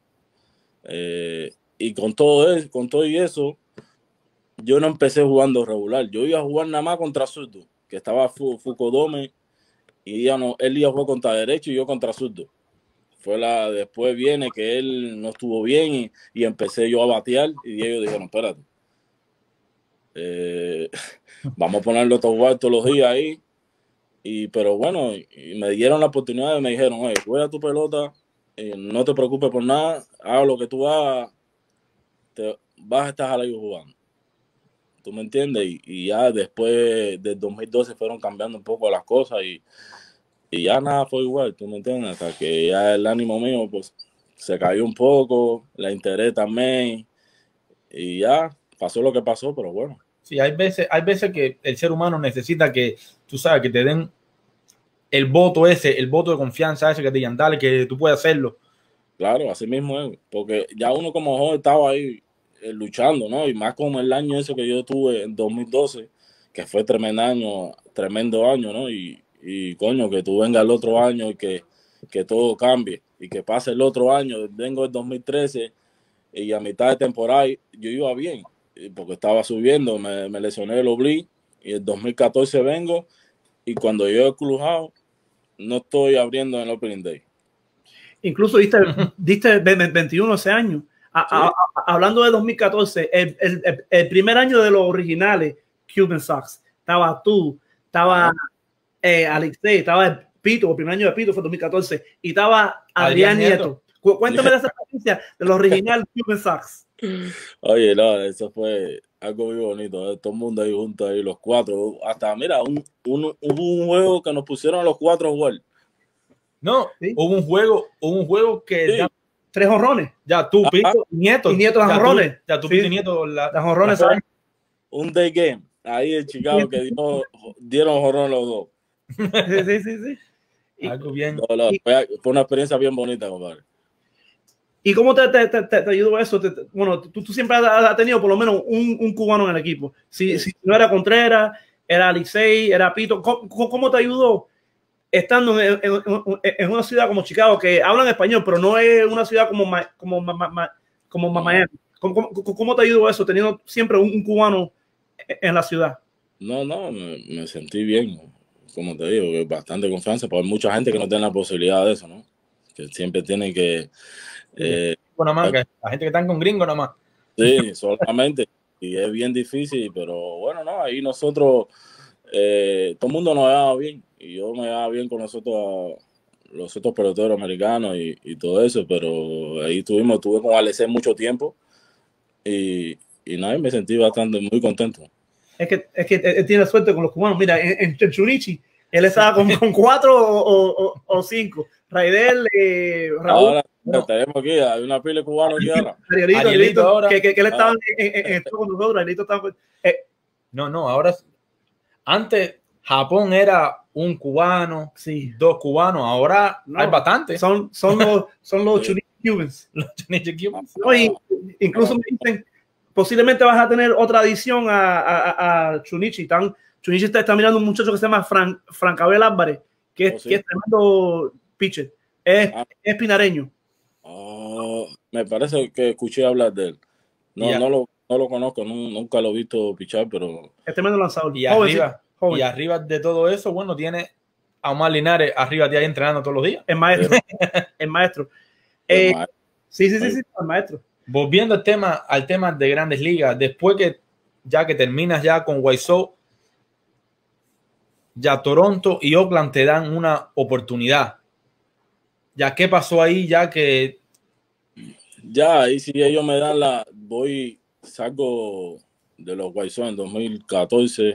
y con todo eso yo no empecé jugando regular. Yo iba a jugar nada más contra zurdo, que estaba Fukodome, y él iba a jugar contra derecho y yo contra zurdo. Después viene que él no estuvo bien y empecé yo a batear y ellos dijeron, espérate, vamos a ponerlo a jugar todos los días ahí. Pero bueno, y me dieron la oportunidad y me dijeron, juega tu pelota, no te preocupes por nada, haga lo que tú hagas, vas a estar ahí jugando. ¿Tú me entiendes? Y ya después del 2012 fueron cambiando un poco las cosas y ya nada fue igual, ¿tú me entiendes? Hasta que ya el ánimo mío pues se cayó un poco, la interés también y ya pasó lo que pasó, pero bueno. Sí, hay veces que el ser humano necesita que, tú sabes, que te den el voto de confianza ese que te digan, dale, que tú puedes hacerlo. Claro, así mismo es, porque ya uno como joven estaba ahí luchando, ¿no? Y más como el año ese que yo tuve en 2012, que fue tremendo año, ¿no? Y coño, que tú vengas el otro año y que todo cambie y que pase el otro año, vengo el 2013 y a mitad de temporada yo iba bien, porque estaba subiendo, me lesioné el oblique y el 2014 vengo y cuando yo he crujado no estoy abriendo en el Opening Day. Incluso diste 21 ese año. Sí. Hablando de 2014, el primer año de los originales Cuban Sox, estaba tú, estaba Alexei, estaba Pito, el primer año de Pito fue 2014, y estaba Adrián Nieto. Cuéntame de esa experiencia de los originales Cuban Sox. Oye, no, eso fue algo muy bonito, todo el mundo ahí junto, ahí los cuatro, hasta mira, hubo un juego que nos pusieron a los cuatro a jugar. No, ¿sí? Hubo un juego que sí. 3 jonrones. Ya tú, Pito, Nieto. Y Nieto las jonrones. Ya tú, Pito y Nieto las jonrones. Un day game, ahí en Chicago, que dieron jonrones los dos. Sí. Algo bien. Fue una experiencia bien bonita, compadre. ¿Y cómo te ayudó eso? Bueno, tú siempre has tenido por lo menos un cubano en el equipo. Si no era Contreras, era Alicey, era Pito. ¿Cómo te ayudó estando en una ciudad como Chicago, que hablan español, pero no es una ciudad como Miami? ¿Cómo te ayudó eso, teniendo siempre un cubano en la ciudad? No, me sentí bien. Como te digo, bastante confianza, porque hay mucha gente que no tiene la posibilidad de eso, ¿no? Que siempre tienen que... nada más, que la gente que están con gringo nada más. Sí, solamente. Y es bien difícil, pero bueno, no, ahí nosotros, todo el mundo nos llevaba bien. Y yo me llevaba bien con los otros peloteros americanos y todo eso, pero ahí tuve con Alecé mucho tiempo y nada, me sentí bastante muy contento. Es que él tiene suerte con los cubanos. Mira, en Chunichi, él estaba con 4 o 5. Raidel, Raúl. Ahora tenemos aquí, hay una pila de cubanos aquí ahora. Arielito ahora. Que él estaba en esto con nosotros. Arielito estaba No, ahora... Antes Japón era un cubano, sí, 2 cubanos. Ahora hay bastantes. Son los Chunichi Cubans. Los Chunichi Cubans. No, incluso me dicen, posiblemente vas a tener otra adición a Chunichi. Chunichi está mirando un muchacho que se llama Francabel Álvarez, que es tremendo pitcher. Es pinareño. Me parece que escuché hablar de él. No lo conozco, nunca lo he visto pichar, pero... Es tremendo lanzador. Y arriba de todo eso, bueno, tiene a Omar Linares arriba de ahí entrenando todos los días. El maestro. El maestro. Sí, el maestro. Volviendo al tema de Grandes Ligas, después que terminas ya con White Sox, ya Toronto y Oakland te dan una oportunidad. Ya, ¿qué pasó ahí? Ya ahí si ellos me dan salgo de los White Sox en 2014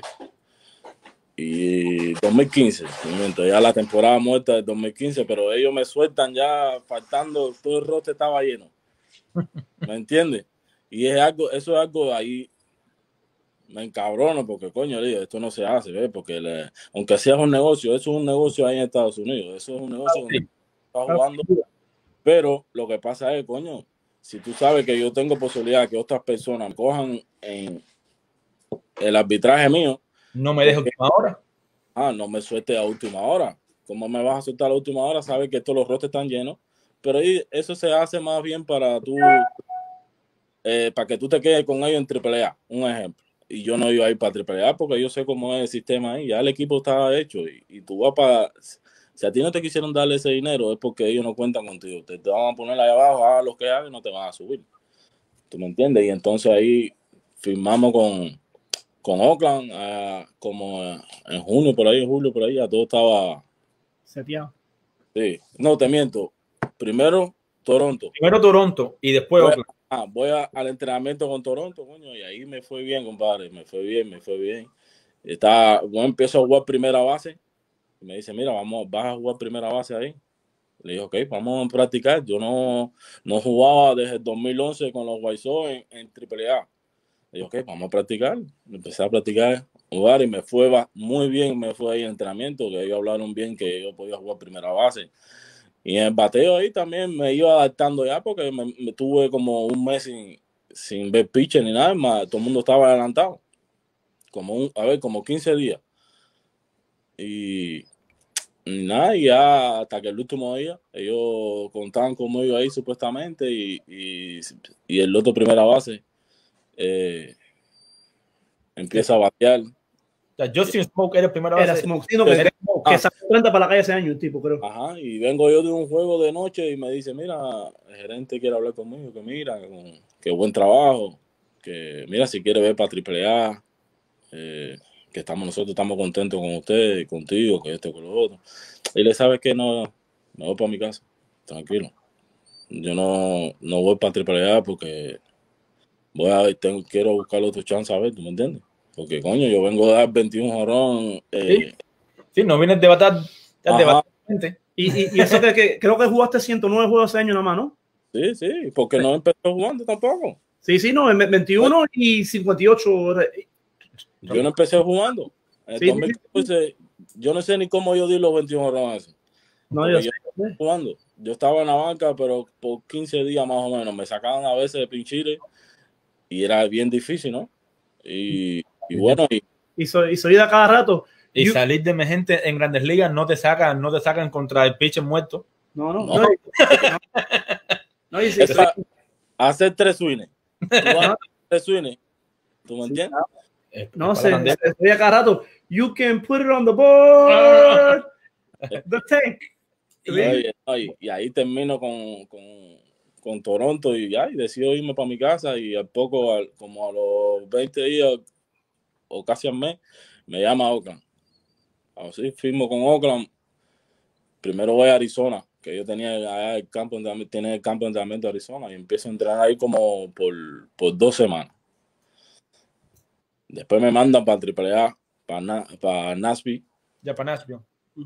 y 2015. Ya la temporada muerta de 2015, pero ellos me sueltan ya faltando, todo el roster estaba lleno. ¿Me entiendes? Y eso es algo ahí, me encabrono porque coño, digo, esto no se hace, ¿ves? Porque aunque sea un negocio, eso es un negocio ahí en Estados Unidos, eso es un negocio donde está jugando, pero lo que pasa es, coño, si tú sabes que yo tengo posibilidad que otras personas me cojan en el arbitraje mío, no me dejes última hora. No me suelte a última hora. ¿Cómo me vas a soltar a la última hora? Sabes que todos los rostros están llenos, pero eso se hace más bien para que tú te quedes con ellos en AAA, un ejemplo. Y yo no iba a ir para AAA porque yo sé cómo es el sistema ahí. Ya el equipo está hecho y tú vas para... Si a ti no te quisieron darle ese dinero es porque ellos no cuentan contigo. Te van a poner ahí abajo, hagas lo que hagas y no te van a subir. ¿Tú me entiendes? Y entonces ahí firmamos con Oakland, como en julio por ahí, ya todo estaba seteado. Sí, no, te miento. Primero Toronto y después Oakland. Voy al entrenamiento con Toronto, coño, y ahí me fue bien, compadre, me fue bien. Empiezo a jugar primera base, y me dice, mira, vas a jugar primera base ahí. Le dije, ok, vamos a practicar. Yo no jugaba desde el 2011 con los White Sox en AAA. Le dije, ok, vamos a practicar. Empecé a practicar, jugar y me fue muy bien, me fue ahí en entrenamiento, que ellos hablaron bien que yo podía jugar primera base. Y en el bateo ahí también me iba adaptando ya porque me tuve como un mes sin ver pitcher ni nada más. Todo el mundo estaba adelantado. Como 15 días. Y nada, y ya hasta que el último día ellos contaban conmigo ahí supuestamente y el otro primera base empieza a batear. O sea, Justin Smoke era el primera base. Era Smoke, que sacó 30 para la calle ese año, el tipo, creo. Ajá, y vengo yo de un juego de noche y me dice, mira, el gerente quiere hablar conmigo, que mira, que buen trabajo, que mira, si quiere ver para AAA, que nosotros estamos contentos con usted y contigo, que con lo otro. Y le sabes que no, me voy para mi casa, tranquilo. Yo no voy para AAA porque quiero buscar otro chance a ver, ¿tú me entiendes? Porque, coño, yo vengo de dar 21 jorrón. Sí, no vienes de batar. Y eso que creo que jugaste 109 juegos ese año nada más, ¿no? Sí, porque no empezó jugando tampoco. Sí, no, en 21 y 58. Yo no empecé jugando. En 2014, yo no sé ni cómo yo di los 21 jorrones. No, yo sé. Jugando. yo estaba en la banca, pero por 15 días más o menos. Me sacaban a veces de pinchile y era bien difícil, ¿no? Y bueno. Y soy de cada rato. Y salir de emergente en Grandes Ligas no te sacan contra el pitcher muerto. No. Hacer 3 swings. Tres swings. ¿Tú me entiendes? No sé, estoy a cada rato. You can put it on the board. The tank. Y ahí termino con Toronto y decido irme para mi casa y al poco, como a los 20 días o casi al mes, me llama Oakland. Así firmo con Oakland. Primero voy a Arizona, que yo tenía allá el campo de entrenamiento de Arizona y empiezo a entrenar ahí como por 2 semanas. Después me mandan para AAA, para Nashville. Ya para Nashville.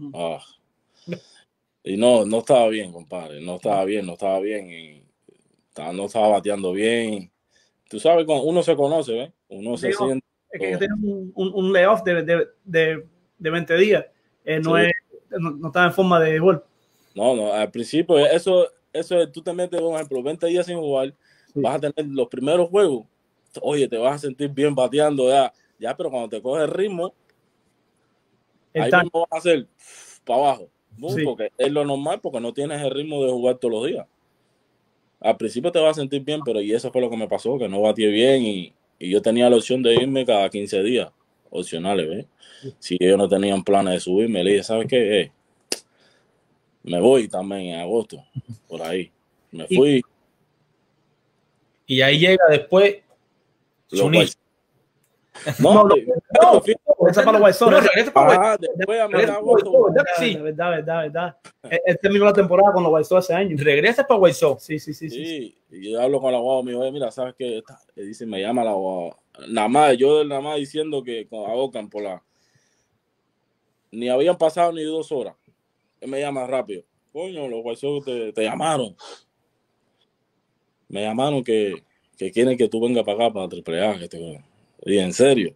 Y no estaba bien, compadre. No estaba bien. Y no estaba bateando bien. Tú sabes, cuando uno se conoce, ¿ves? Uno se siente. Es que yo tenía un layoff de 20 días. No estaba en forma de gol. No, al principio, eso tú te metes, por ejemplo, 20 días sin jugar, vas a tener los primeros juegos. Oye, te vas a sentir bien bateando ya, pero cuando te coge el ritmo, ahí mismo vas a hacer para abajo. Porque es lo normal, porque no tienes el ritmo de jugar todos los días. Al principio te vas a sentir bien, pero y eso fue lo que me pasó, que no bateé bien y yo tenía la opción de irme cada 15 días, opcionales, ¿ves? Si ellos no tenían planes de subirme, le dije, ¿sabes qué? Me voy también en agosto, por ahí. Me fui. Y ahí llega después Zunich. No, esa para los White Sox. Verdad. Él terminó la temporada con los White Sox ese año. Regresa para White Sox. Sí. Y yo hablo con la guagua, me dijo, mira, ¿sabes qué? Dice, me llama la guagua. Nada más diciendo que con Oakland ni habían pasado ni 2 horas. Él me llama rápido. Coño, los White Sox te llamaron. Me llamaron que quieren que tú vengas para acá, para AAA. Y en serio.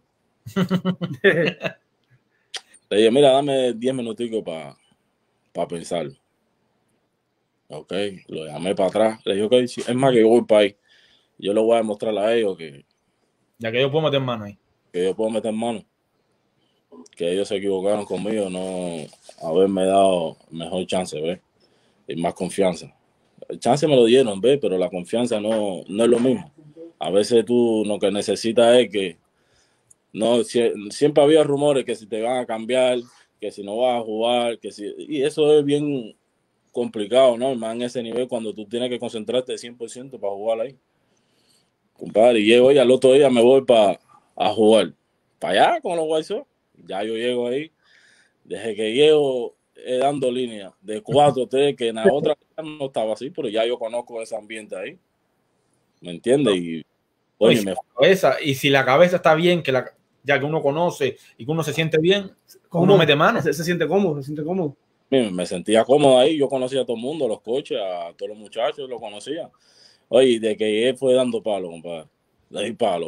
Le dije, mira, dame 10 minuticos para pensar. Ok, lo llamé para atrás. Le dije, ok, es más que yo voy para ahí. Yo le voy a demostrar a ellos que... Ya que yo puedo meter mano ahí. Que yo puedo meter mano. Que ellos se equivocaron conmigo, no haberme dado mejor chance, ¿ves? Y más confianza. El chance me lo dieron, ¿ves? Pero la confianza no es lo mismo. A veces tú lo que necesitas es que siempre había rumores que si te van a cambiar, que si no vas a jugar, y eso es bien complicado, ¿no? Más en ese nivel cuando tú tienes que concentrarte 100% para jugar ahí. Compadre, y llego y al otro día me voy a jugar. Para allá con los White Sox. Ya yo llego ahí. Desde que llego dando línea de 4-3, que en la otra no estaba así, pero ya yo conozco ese ambiente ahí. ¿Me entiendes? Y y si la cabeza está bien, ya que uno conoce y que uno se siente bien, uno mete mano. Se siente cómodo. Me sentía cómodo ahí. Yo conocía a todo el mundo, los coaches, a todos los muchachos, los conocía. Oye, de que él fue dando palo, compadre. De ahí palo.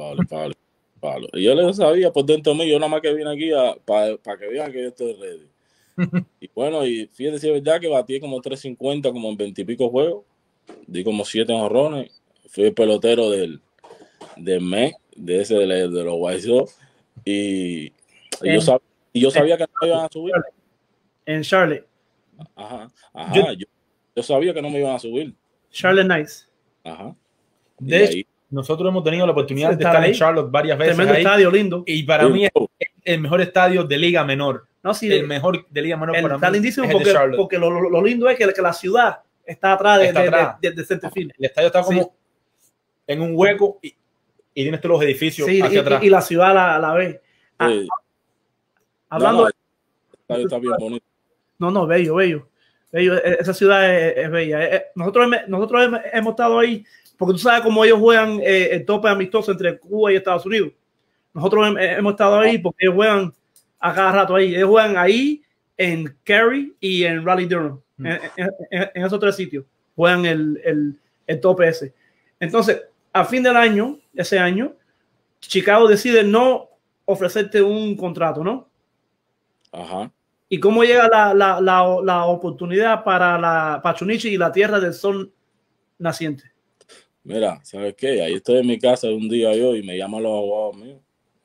Y yo le sabía por dentro mío, yo nada más que vine aquí para que vean que yo estoy ready. Y bueno, y fíjate si es verdad que batí como 350 como en 20 y pico juegos. Di como 7 jonrones. Fui el pelotero del mes, de los White Sox. Y yo sabía que no me iban a subir. En Charlotte. Ajá. Yo sabía que no me iban a subir. Charlotte Knights. Ajá. De hecho, nosotros hemos tenido la oportunidad de estar en Charlotte varias veces. Tremendo estadio, lindo. Y para mí es el mejor estadio de Liga Menor. No, sí, el mejor de Liga Menor para mí. Está lindísimo porque lo lindo es que la ciudad está atrás de center field. El estadio está como en un hueco y tienes todos los edificios hacia atrás. Y la ciudad la ve. Hablando el estadio está bien bonito. No, bello. Esa ciudad es bella. Nosotros hemos estado ahí porque tú sabes cómo ellos juegan el tope amistoso entre Cuba y Estados Unidos. Nosotros hemos estado ahí porque ellos juegan a cada rato ahí. Ellos juegan ahí en Cary y en Raleigh-Durham. En esos 3 sitios juegan el tope ese. Entonces, a fin del año, ese año, Chicago decide no ofrecerte un contrato, ¿no? Ajá. ¿Y cómo llega la oportunidad para Chunichi y la tierra del sol naciente? Mira, ¿sabes qué? Ahí estoy en mi casa un día yo y me llaman los abogados míos.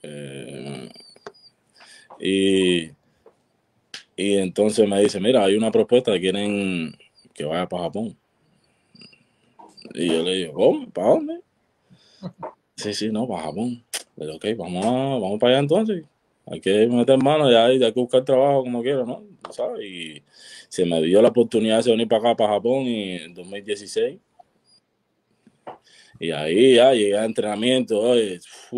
Y entonces me dice, mira, hay una propuesta, quieren que vaya para Japón. Y yo le digo, ¿cómo? ¿Para dónde? Sí, no, para Japón. Le digo, ok, vamos para allá entonces. Hay que meter mano y hay que buscar trabajo como quiera, ¿no? ¿Sabes? Y se me dio la oportunidad de venir para acá, para Japón, en 2016. Y ahí ya llegué a entrenamiento. Oye,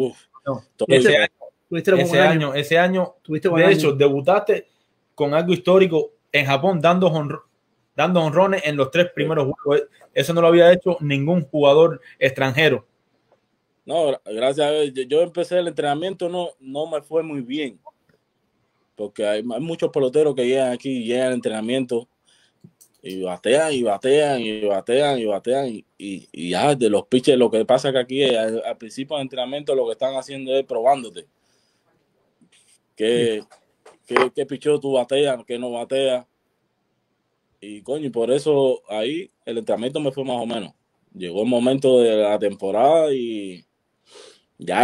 ese año, de hecho, debutaste con algo histórico en Japón, dando honrones en los 3 primeros juegos. Eso no lo había hecho ningún jugador extranjero. No, gracias a Dios. Yo empecé el entrenamiento, no me fue muy bien. Porque hay muchos peloteros que llegan aquí, llegan al entrenamiento y batean y ya de los pitchers. Lo que pasa es que aquí al principio del entrenamiento lo que están haciendo es probándote. ¿Qué picheo tú bateas, qué no bateas? Y coño, por eso ahí el entrenamiento me fue más o menos. Llegó el momento de la temporada y ya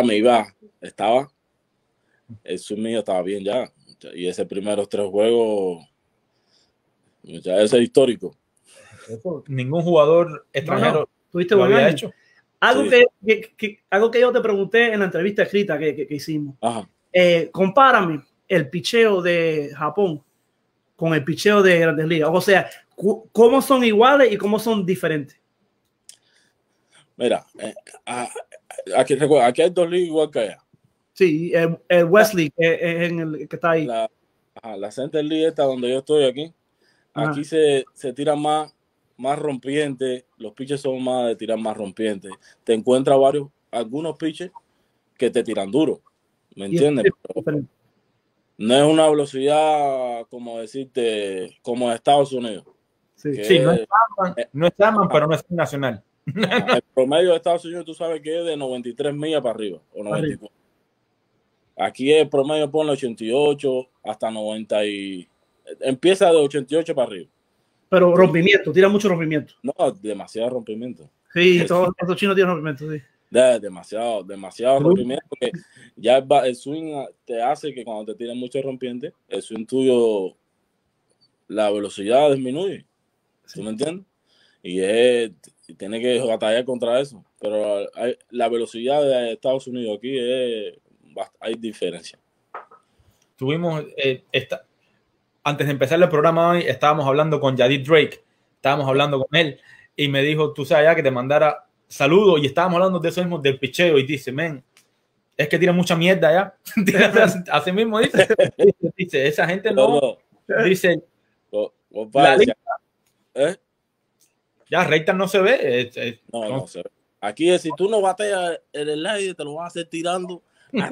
el swing mío estaba bien ya. Y ese primeros 3 juegos, ya ese es histórico. Ningún jugador extranjero lo había hecho. Algo, algo que yo te pregunté en la entrevista escrita que hicimos. Compárame el picheo de Japón con el picheo de Grandes Ligas. O sea, ¿cómo son iguales y cómo son diferentes? Mira, aquí hay 2 ligas igual que allá. Sí, el Wesley en el que está ahí. La Center League está donde yo estoy aquí. Aquí se tira más rompiente. Los pitches son más de tirar más rompiente. Te encuentras algunos pitches que te tiran duro. ¿Me entiendes? No es una velocidad como decirte, como en Estados Unidos. Sí, no es Chapman, pero no es nacional. El promedio de Estados Unidos tú sabes que es de 93 millas para arriba o 94. Aquí el promedio pone 88 hasta 90 y empieza de 88 para arriba. Pero rompimiento, tira mucho rompimiento. No, demasiado rompimiento. Sí, todos los chinos tienen rompimiento, sí. Demasiado rompimiento, porque ya el swing te hace que cuando te tiran mucho rompiente, el swing tuyo, la velocidad disminuye. Sí. ¿Tú me entiendes? Y tiene que batallar contra eso. Pero la velocidad de Estados Unidos aquí hay diferencia. Tuvimos antes de empezar el programa hoy, estábamos hablando con Yadier Drake, estábamos hablando con él y me dijo, tú sabes ya que te mandara saludos, y estábamos hablando de eso mismo, del picheo, y dice, men, es que tira mucha mierda ya. Así mismo dice, esa gente no. Dice, ya recta no se ve. No se ve. Aquí si tú no bateas en el aire, te lo vas a hacer tirando.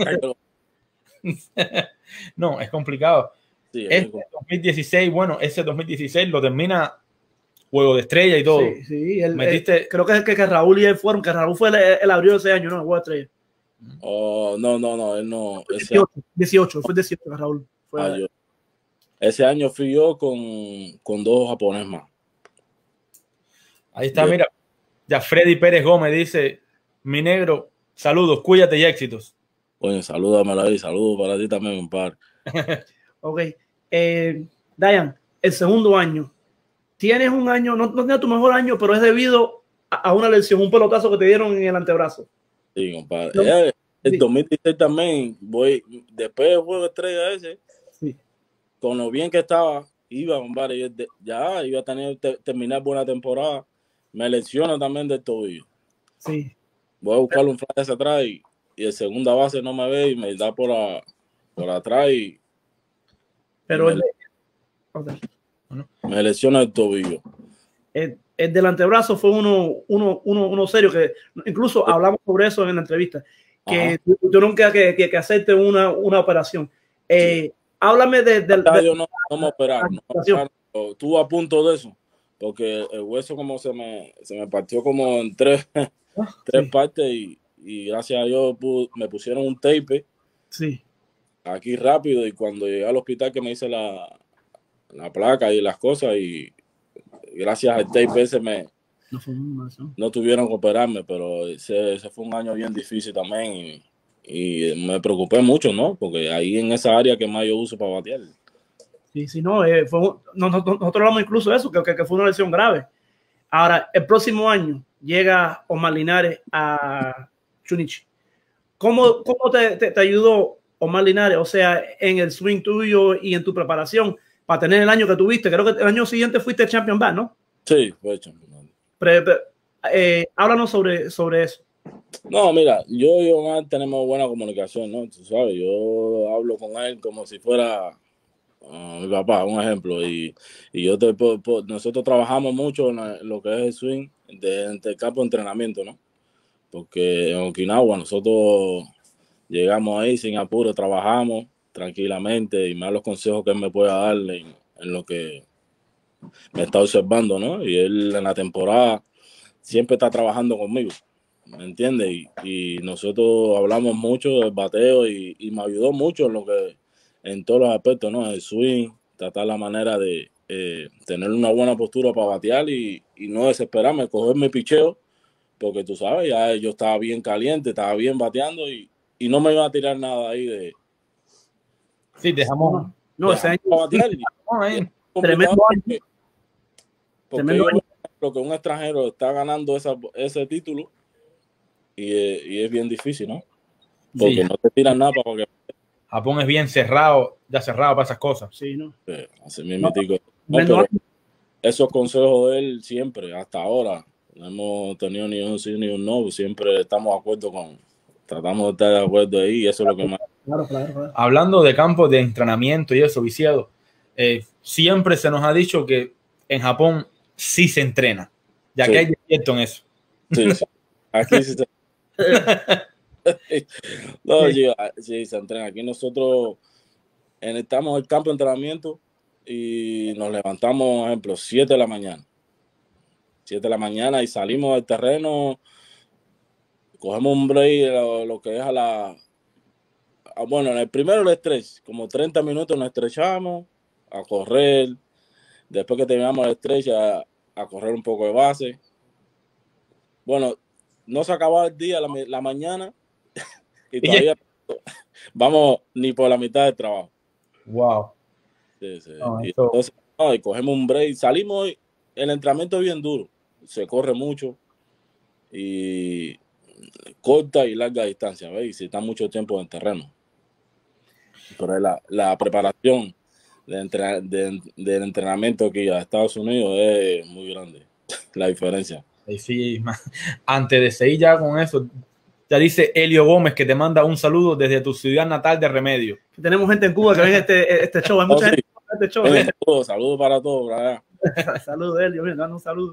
No, es complicado. Sí, 2016, bueno, ese 2016 lo termina Juego de Estrella y todo. Sí, creo que Raúl y él fueron, que Raúl fue el abrió ese año, ¿no? Juego de Estrella. Oh, no, él no. 18, fue 18 Raúl. Ese año fui yo con 2 japoneses más. Ahí está, mira. Ya Freddy Pérez Gómez dice, mi negro, saludos, cuídate y éxitos. Oye, salúdamela ahí, saludos para ti también, compadre. Ok. Dayan, el segundo año. Tienes un año, no tienes tu mejor año, pero es debido a una lesión, un pelotazo que te dieron en el antebrazo. Sí, compadre. El 2016 también, después del Juego de Estrella ese, con lo bien que estaba, compadre, ya iba a terminar buena temporada. Me lesiono también del tobillo. Sí. Voy a buscar un fly hacia atrás y el segunda base no me ve y me da por atrás me lesiona el tobillo. El del antebrazo fue uno serio, que incluso hablamos sobre eso en la entrevista, que tuvieron que hacerte una operación. Háblame yo no me operaron. Estuve a punto de eso, porque el hueso como se me partió como en tres partes y gracias a Dios me pusieron un tape aquí rápido, y cuando llegué al hospital que me hice la la placa y las cosas, y gracias a este veces no tuvieron que operarme, pero ese fue un año bien difícil también, y me preocupé mucho, ¿no? Porque ahí en esa área que más yo uso para batear. Sí, no, nosotros hablamos incluso de eso, que fue una lesión grave. Ahora, el próximo año llega Omar Linares a Chunichi. ¿Cómo te ayudó Omar Linares? O sea, en el swing tuyo y en tu preparación para tener el año que tuviste. Creo que el año siguiente fuiste Champion Bat, ¿no? Sí, fue Champion Bat. Háblanos sobre eso. No, mira, yo y Omar tenemos buena comunicación, ¿no? Tú sabes, yo hablo con él como si fuera mi papá, un ejemplo, y nosotros trabajamos mucho en lo que es el swing del campo de entrenamiento, ¿no? Porque en Okinawa nosotros llegamos ahí sin apuro, trabajamos tranquilamente, y me da los consejos que él me pueda dar en lo que me está observando, ¿no? Y él en la temporada siempre está trabajando conmigo, ¿me entiendes? Y nosotros hablamos mucho del bateo, y me ayudó mucho en todos los aspectos, ¿no? El swing, tratar la manera de tener una buena postura para batear y no desesperarme, coger mi picheo, porque tú sabes, ya yo estaba bien caliente, estaba bien bateando, y no me iba a tirar nada ahí de... Sí, dejamos... No, ese año... Tremendo año. Porque lo que un extranjero está ganando ese título, y es bien difícil, ¿no? Porque sí, no te tiran nada para que... Japón es bien cerrado para esas cosas. Sí, ¿no? Sí, así mismo. Pero esos consejos de él siempre, hasta ahora, no hemos tenido ni un sí ni un no, siempre estamos de acuerdo tratamos de estar de acuerdo ahí, y eso es lo que más... Claro. Hablando de campos de entrenamiento y eso, Viciado, siempre se nos ha dicho que en Japón sí se entrena, ya que hay desierto en eso. Sí. Aquí sí se... No, sí, se entrena. Aquí nosotros estamos en el campo de entrenamiento y nos levantamos, por ejemplo, 7 de la mañana. 7 de la mañana y salimos del terreno, cogemos un break, lo que es bueno, en el primero el stretch, como 30 minutos nos estrechamos a correr. Después que terminamos el stretch, a correr un poco de base. Bueno, no se acababa el día, la mañana, y todavía vamos ni por la mitad del trabajo. Wow. Sí. Entonces, y cogemos un break, salimos hoy, el entrenamiento es bien duro, se corre mucho y corta y larga distancia, ¿ves? Y se está mucho tiempo en el terreno. Pero la preparación del entrenamiento aquí a Estados Unidos es muy grande, la diferencia. Sí, antes de seguir ya con eso, ya dice Elio Gómez que te manda un saludo desde tu ciudad natal de Remedio. Tenemos gente en Cuba que ven este show. Hay mucha gente en este show. Saludos para todos, ¿verdad? Saludos, Elio. Dando un saludo.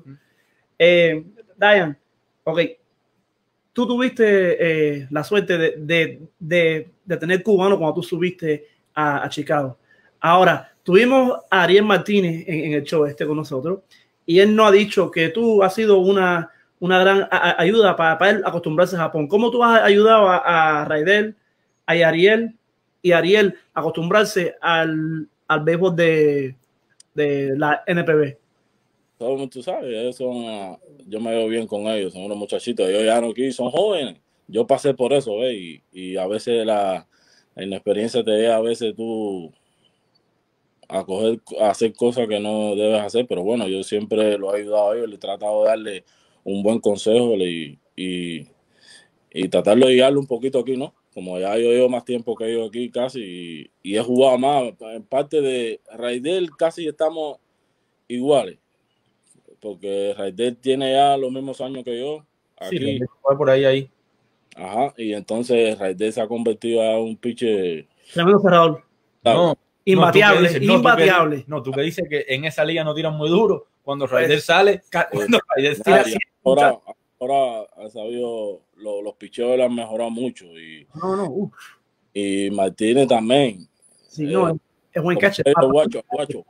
Dayan, ok. Tú tuviste la suerte de tener cubano cuando tú subiste a Chicago. Ahora, tuvimos a Ariel Martínez en el show con nosotros, y él nos ha dicho que tú has sido una gran ayuda para él acostumbrarse a Japón. ¿Cómo tú has ayudado a Raidel, a Ariel a acostumbrarse al béisbol de la NPB? Tú sabes, yo me veo bien con ellos, son unos muchachitos, ellos ya no aquí, son jóvenes. Yo pasé por eso, y a veces la experiencia te da a veces tú a hacer cosas que no debes hacer, pero bueno, yo siempre lo he ayudado a ellos, le he tratado de darle un buen consejo y tratar de guiarlo un poquito aquí, ¿no? Como ya yo llevo más tiempo que ellos aquí casi, y he jugado más, en parte de Raidel casi estamos iguales, porque Raidel tiene ya los mismos años que yo aquí. Sí, fue por ahí. Ajá, y entonces Raidel se ha convertido en un pitcher tremendo cerrador. No, imbateable. Tú que dices que en esa liga no tiran muy duro. Cuando Raidel sale, cuando Raidel tira ahora ha sabido, los picheos le han mejorado mucho. Y Martínez también. Sí, es buen catcher. Guacho.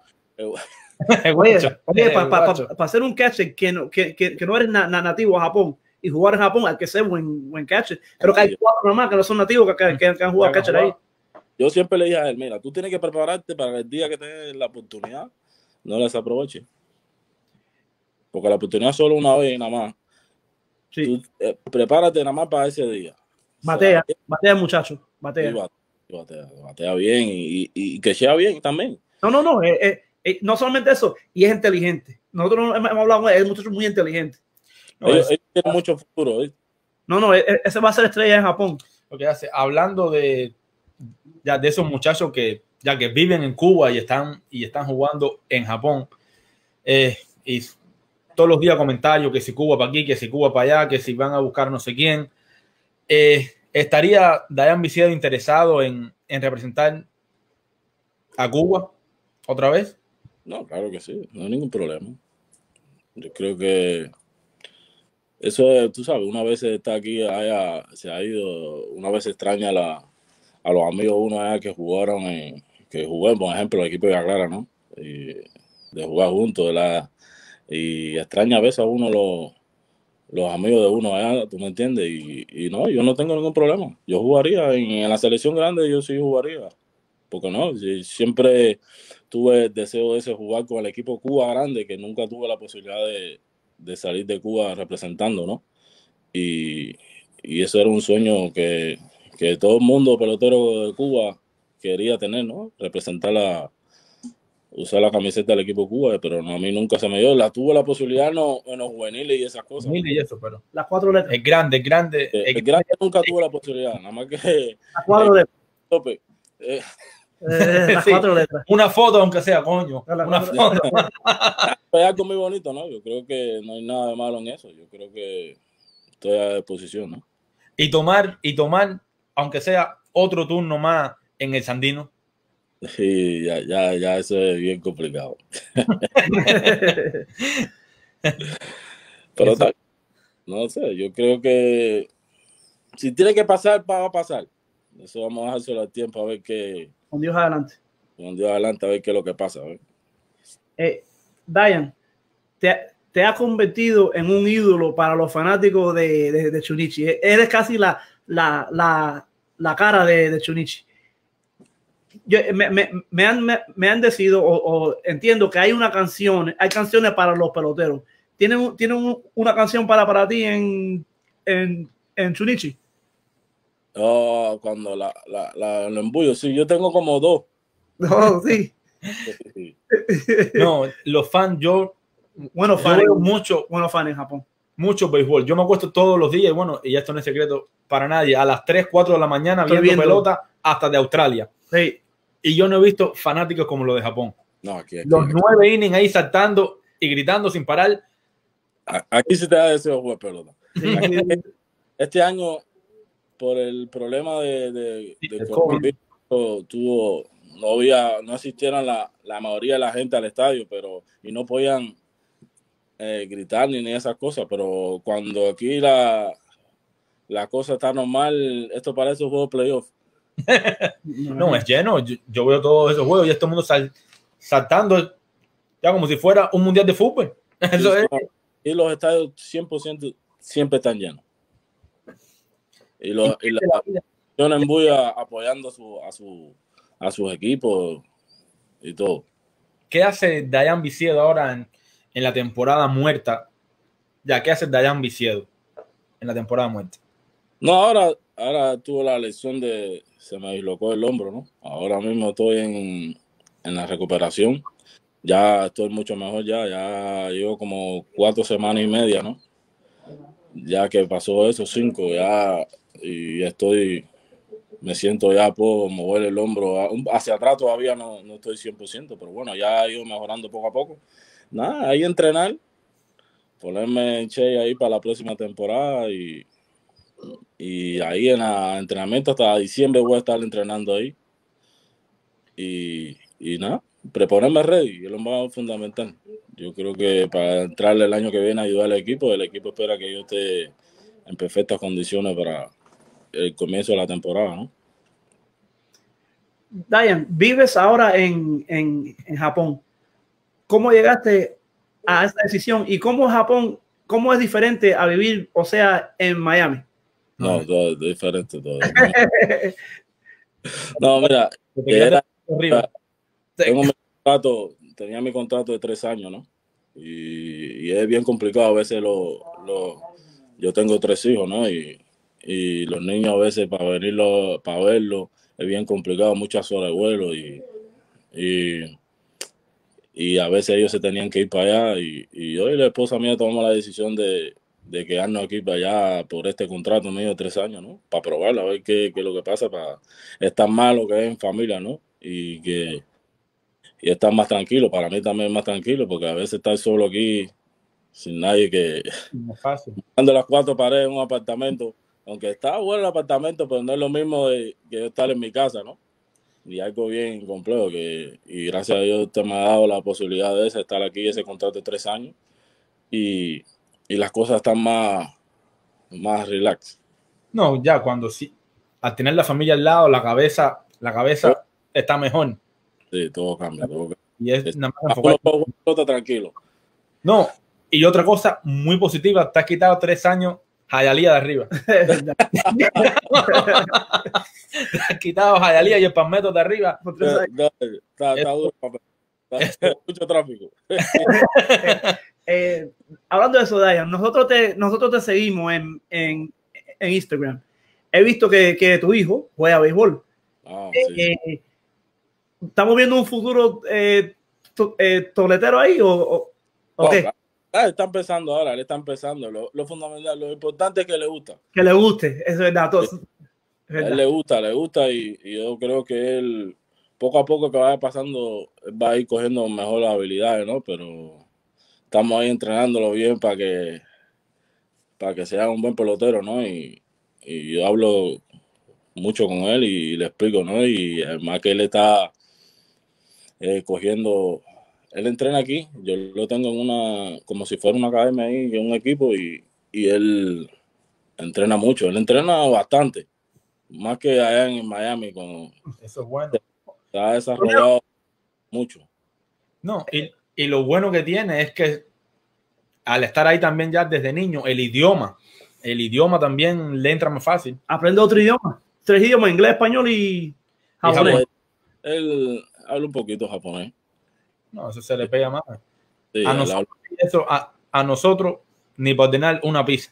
Oye, para hacer un catcher que no eres nativo a Japón y jugar en Japón, hay que ser buen catcher. Creo que hay 4 nomás que no son nativos que han jugado catcher ahí. yo siempre le dije a él, mira, tú tienes que prepararte para el día que tengas la oportunidad, no les aproveches. Porque la oportunidad es solo una vez y nada más. Sí. Tú, prepárate nada más para ese día. Batea, batea muchacho, batea. Batea bien y que sea bien también. No, no solamente eso, y es inteligente. Nosotros hemos hablado, es un muchacho muy inteligente. No, ellos tienen mucho futuro. No, ese va a ser estrella en Japón. Lo que hace, hablando de esos muchachos que viven en Cuba y están jugando en Japón, y todos los días comentarios que si Cuba para aquí, que si Cuba para allá, que si van a buscar no sé quién. ¿Estaría Dayan Viciedo interesado en representar a Cuba otra vez? No, claro que sí, no hay ningún problema. Yo creo que eso, tú sabes, una vez está aquí, se ha ido, una vez extraña a los amigos uno allá que jugaron, que jugué, por ejemplo, el equipo de Aclara, ¿no? Y de jugar juntos, y extraña a veces a uno los amigos de uno allá, ¿tú me entiendes? Y no, yo no tengo ningún problema. Yo jugaría en la selección grande, yo sí jugaría. Porque no, siempre tuve el deseo de jugar con el equipo Cuba grande, que nunca tuve la posibilidad de salir de Cuba representando, ¿no? Y eso era un sueño que todo el mundo pelotero de Cuba quería tener, ¿no? Usar la camiseta del equipo Cuba, pero no, a mí nunca se me dio. Tuve la posibilidad en los juveniles y esas cosas. Y eso, pero las 4 letras. Es grande. El grande nunca tuvo la posibilidad, nada más que las 4 letras. Tope. Las 4 letras. Una foto, aunque sea, coño. Una foto. Es algo muy bonito, ¿no? Yo creo que no hay nada de malo en eso. Yo creo que estoy a disposición, ¿no? Y tomar, aunque sea otro turno más en el Sandino. Sí, ya eso es bien complicado. Pero tal, no sé, yo creo que si tiene que pasar, va a pasar. Eso vamos a dejárselo al tiempo a ver qué. Con Dios adelante. Con Dios adelante a ver qué es lo que pasa. Dayan, te has convertido en un ídolo para los fanáticos de Chunichi. Eres casi la cara de Chunichi. Me han decidido, o entiendo que hay canciones para los peloteros. ¿Tienen una canción para ti en Chunichi? Oh, cuando lo embullo, sí, yo tengo como 2. No, sí. No, los fans, yo veo buenos fans en Japón. Mucho béisbol. Yo me acuesto todos los días y esto no es secreto para nadie, a las 3, 4 de la mañana viendo pelota hasta de Australia. Sí. Y yo no he visto fanáticos como los de Japón. No, aquí. Los 9 innings ahí saltando y gritando sin parar. Aquí se te da deseo de jugar pelota. Sí. Este año, por el problema de COVID, no asistieron la mayoría de la gente al estadio, y no podían gritar ni esas cosas, pero cuando aquí la cosa está normal, esto parece un juego de playoff. No, es lleno. Yo veo todos esos juegos y todo el mundo saltando ya como si fuera un mundial de fútbol. Eso es. Y los estadios 100% siempre están llenos. Y la en Buya apoyando a sus equipos y todo. ¿Qué hace Dayan Viciedo ahora en la temporada muerta? ¿Qué hace Dayan Viciedo en la temporada muerta? No, ahora tuve la lesión se me dislocó el hombro, ¿no? Ahora mismo estoy en la recuperación. Ya estoy mucho mejor, ya llevo como 4 semanas y media, ¿no? Ya que pasó eso, 5, y me siento puedo mover el hombro hacia atrás, todavía no estoy 100%, pero bueno, ya he ido mejorando poco a poco. Nada, ahí entrenar, ponerme en shape ahí para la próxima temporada y ahí en el entrenamiento hasta diciembre voy a estar entrenando ahí y nada, preponerme ready, es lo más fundamental. Yo creo que para entrarle el año que viene a ayudar al equipo, el equipo espera que yo esté en perfectas condiciones para el comienzo de la temporada, ¿no? Dayan, vives ahora en Japón. ¿Cómo llegaste a esta decisión? ¿Y cómo cómo es diferente a vivir, o sea, en Miami? No, todo es diferente. Todo. No, mira, tenía mi contrato de 3 años, ¿no? Y es bien complicado. A veces yo tengo 3 hijos, ¿no? Y los niños a veces para verlo es bien complicado, muchas horas de vuelo y a veces ellos se tenían que ir para allá y yo y la esposa mía tomamos la decisión de quedarnos aquí para allá por este contrato mío de 3 años, ¿no? Para probarlo, a ver qué es lo que pasa, para estar más lo que es en familia, ¿no? Y estar más tranquilo, para mí también más tranquilo, porque a veces estar solo aquí sin nadie que... No es fácil. Ando las 4 paredes en un apartamento, aunque está bueno el apartamento, pero no es lo mismo que yo estar en mi casa, ¿no? Y algo bien complejo, y gracias a Dios usted me ha dado la posibilidad de estar aquí, ese contrato de 3 años, y las cosas están más relax. No, ya cuando sí, al tener la familia al lado, la cabeza está mejor. Sí, todo cambia. Y es nada más enfocado. Tranquilo. No, y otra cosa muy positiva, te has quitado 3 años Hialeah de arriba. Te has quitado Hialeah y el Palmetto de arriba. Está duro. Está mucho tráfico. Hablando de eso, Dayan, nosotros te seguimos en Instagram. He visto que tu hijo juega béisbol. Sí. ¿Estamos viendo un futuro toletero ahí o qué? Está empezando ahora, él está empezando. Lo fundamental, lo importante es que le gusta. Que le guste, eso es verdad. A él le gusta y yo creo que él, poco a poco que vaya pasando, va a ir cogiendo mejor las habilidades, ¿no? Pero estamos ahí entrenándolo bien para que sea un buen pelotero, ¿no? Y yo hablo mucho con él y le explico, ¿no? Y además que él está cogiendo... Él entrena aquí, yo lo tengo en como si fuera una academia ahí, en un equipo, y él entrena mucho, él entrena bastante, más que allá en Miami, cuando eso es bueno. Se ha desarrollado mucho. No, y lo bueno que tiene es que al estar ahí también ya desde niño, el idioma también le entra más fácil. Aprende otro idioma, 3 idiomas, inglés, español y japonés. Él habla un poquito japonés. No, eso se le pega más. Sí, a nosotros ni para ordenar una pizza.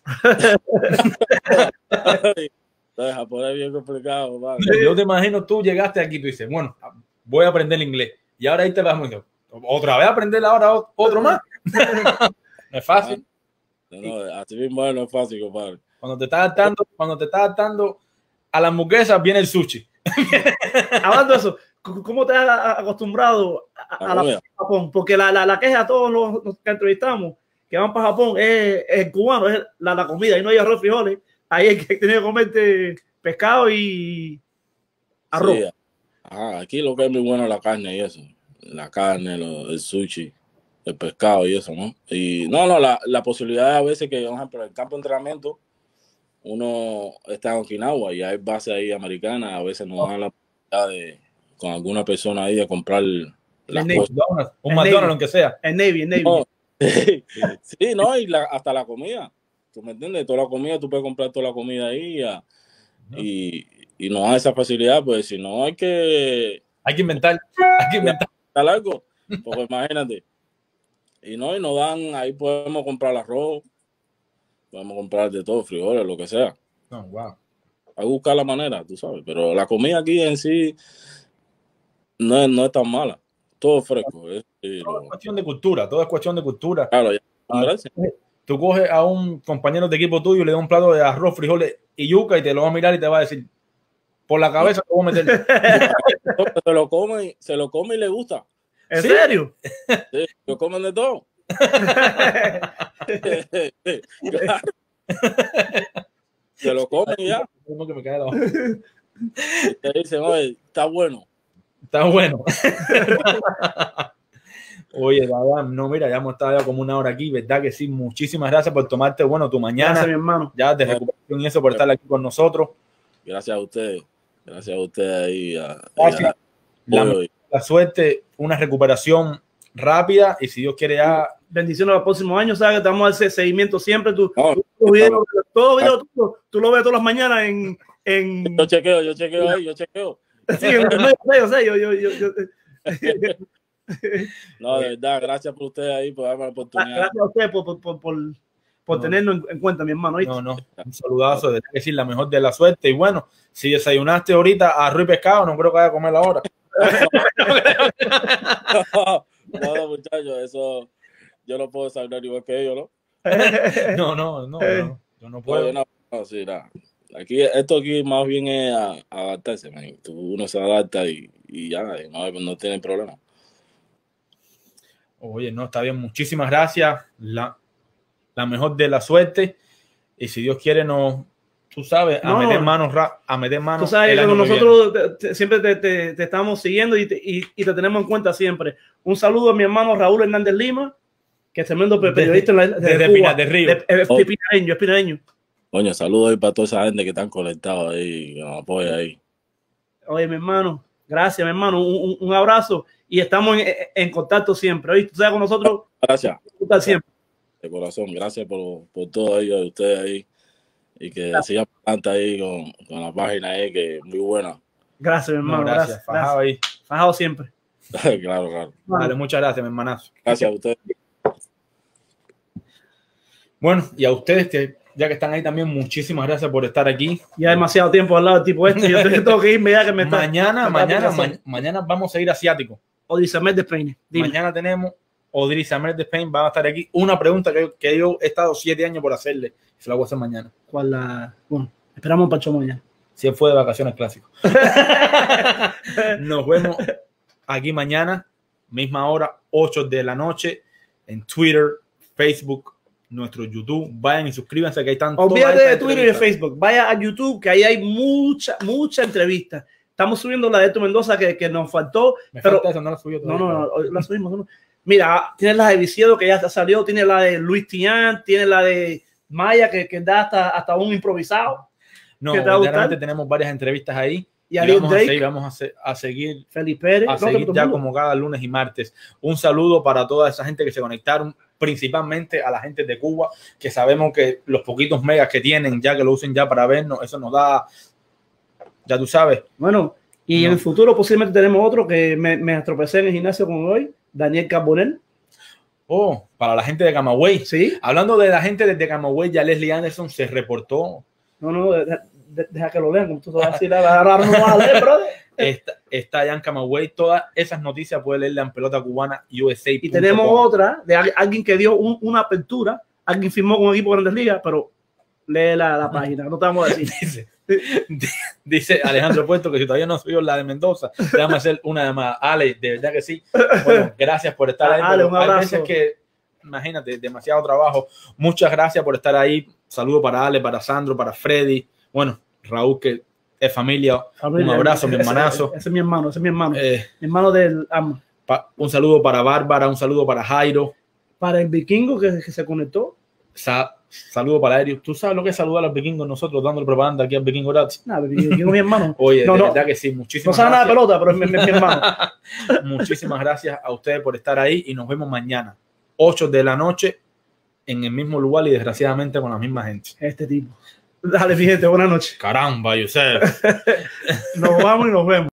El japonés es bien complicado. Vale. Yo te imagino, tú llegaste aquí y tú dices, bueno, voy a aprender el inglés. Y ahora ahí te vas muy bien. ¿Otra vez aprender ahora otro más? No es fácil. No, así mismo no es fácil, compadre. Cuando te estás adaptando a las hamburguesas, viene el sushi. Hablando de eso, ¿cómo te has acostumbrado a Japón? Porque la queja a todos los que entrevistamos que van para Japón es cubano, es la comida. Ahí no hay arroz, frijoles. Ahí hay que tener que comerte pescado y arroz. Sí. Aquí lo que es muy bueno es la carne y eso. La carne, el sushi, el pescado y eso, ¿no? Y la posibilidad a veces que, por ejemplo, en el campo de entrenamiento, uno está en Okinawa y hay bases ahí americanas, a veces nos dan la posibilidad con alguna persona ahí de comprar las cosas. Un McDonald's, aunque sea. El Navy. No, sí, no, y hasta la comida. ¿Tú me entiendes? Toda la comida, tú puedes comprar toda la comida ahí y nos da esa facilidad, pues si no hay que inventar algo, porque imagínate. Y nos dan, ahí podemos comprar arroz, podemos comprar de todo, frijoles, lo que sea. Oh, wow. Hay que buscar la manera, tú sabes, pero la comida aquí en sí no es tan mala, todo fresco. Todo es cuestión de cultura, Claro, tú coges a un compañero de equipo tuyo y le das un plato de arroz, frijoles y yuca y te lo va a mirar y te va a decir, por la cabeza te voy a meter. Se lo come y le gusta. ¿En serio? Sí, lo comen de todo. Se lo comen y ya. Y te dicen, oye, está bueno. Está bueno. Oye, Dayan, no, mira, ya hemos estado como una hora aquí, ¿verdad que sí? Muchísimas gracias por tomarte, tu mañana. Gracias, mi hermano. Ya de recuperación y eso, por estar aquí con nosotros. Gracias a ustedes. Gracias a ustedes ahí. La suerte, una recuperación rápida y si Dios quiere ya... Bendiciones a los próximos años, sabes que te vamos a hacer seguimiento siempre. Todo video tú lo ves todas las mañanas en... Yo chequeo ahí, Sí, yo sé. No, de verdad, gracias por ustedes ahí, por darme la oportunidad. Gracias a ustedes por tenernos en cuenta, mi hermano. ¿Viste? No, un saludazo, de decir la mejor de la suerte. Y bueno, si desayunaste ahorita arroz y pescado, no creo que vaya a comer ahora. No, muchachos, eso yo no puedo desayunar igual que ellos, ¿no? No, yo no puedo. No, sí, nada. Esto aquí más bien es adaptarse, man. Uno se adapta y ya, no tienen problema. Oye, no, está bien, muchísimas gracias. La mejor de la suerte. Y si Dios quiere, tú sabes, a meter manos. Tú sabes que nosotros siempre te estamos siguiendo y te tenemos en cuenta siempre. Un saludo a mi hermano Raúl Hernández Lima, que es tremendo periodista de Cuba, de Río. Pinareño. Coño, saludos ahí para toda esa gente que están conectados ahí, que nos apoya ahí. Oye, mi hermano, gracias, mi hermano. Un abrazo y estamos en contacto siempre. Oye, tú sabes con nosotros. Gracias. Siempre. De corazón, gracias por todo ello de ustedes ahí. Y que sigan adelante ahí con la página ahí, que es muy buena. Gracias, mi hermano. Gracias. Fajado ahí. Fajado siempre. Claro. Vale, muchas gracias, mi hermanazo. Gracias a ustedes. Bueno, y a ustedes que ya que están ahí también, muchísimas gracias por estar aquí. Ya demasiado tiempo al lado del tipo este. Yo tengo que irme ya que me está. Mañana vamos a ir asiático. Odrisamer de Spain. Mañana tenemos Odrisamer de Spain. Va a estar aquí. Una pregunta que yo he estado 7 años por hacerle. Se la voy a hacer mañana. Bueno, esperamos un Pacho mañana. Si él fue de vacaciones clásicos. Nos vemos aquí mañana, misma hora, 8 de la noche, en Twitter, Facebook, nuestro YouTube. Vayan y suscríbanse, que hay tanto. Olvídate de Twitter y de Facebook. Vaya a YouTube, que ahí hay mucha entrevista. Estamos subiendo la de Héctor Mendoza que nos faltó. Pero esa, no la subió todavía. No, la subimos. No. Mira, tiene la de Viciedo que ya salió, tiene la de Luis Tian, tiene la de Maya que da hasta un improvisado. No, realmente tenemos varias entrevistas ahí. Y vamos a seguir Felipe ya como cada lunes y martes. Un saludo para toda esa gente que se conectaron, principalmente a la gente de Cuba, que sabemos que los poquitos megas que tienen, ya que lo usen ya para vernos, eso nos da, ya tú sabes. Bueno, y en el futuro posiblemente tenemos otro que me tropecé en el gimnasio con hoy, Daniel Carbonell. Oh, para la gente de Camagüey. Sí. Hablando de la gente desde Camagüey, ya Leslie Anderson se reportó. No, deja que lo lean, como tú te vas a decir, ahora no vas a leer, brother. Está allá en Camagüey. Todas esas noticias puede leerla en Pelota Cubana USA. Y tenemos otra de alguien que dio una apertura, alguien firmó con un equipo de Grandes Ligas, pero lee la página, no te vamos a decir. Dice Alejandro Puerto que si todavía no subió la de Mendoza, le vamos a hacer una más. Ale, de verdad que sí. Bueno, gracias por estar ahí. Ale, un abrazo. Hay veces que, imagínate, demasiado trabajo. Muchas gracias por estar ahí. Saludo para Ale, para Sandro, para Freddy. Bueno, Raúl, que es familia. Un abrazo, mi hermanazo. Ese es mi hermano, mi hermano del alma. Un saludo para Bárbara, un saludo para Jairo. Para el vikingo que se conectó. Saludo para Aéreo. ¿Tú sabes lo que es saludar a los vikingos nosotros dándole propaganda aquí al Vikingo Gratis? No, vikingo mi hermano. Oye, de verdad que sí. Muchísimas gracias. No sabe nada de pelota, pero es mi hermano. Muchísimas gracias a ustedes por estar ahí y nos vemos mañana, 8 de la noche, en el mismo lugar y desgraciadamente con la misma gente. Este tipo. Dale, mi gente, buenas noches. Caramba, Yusef. Nos vamos y nos vemos.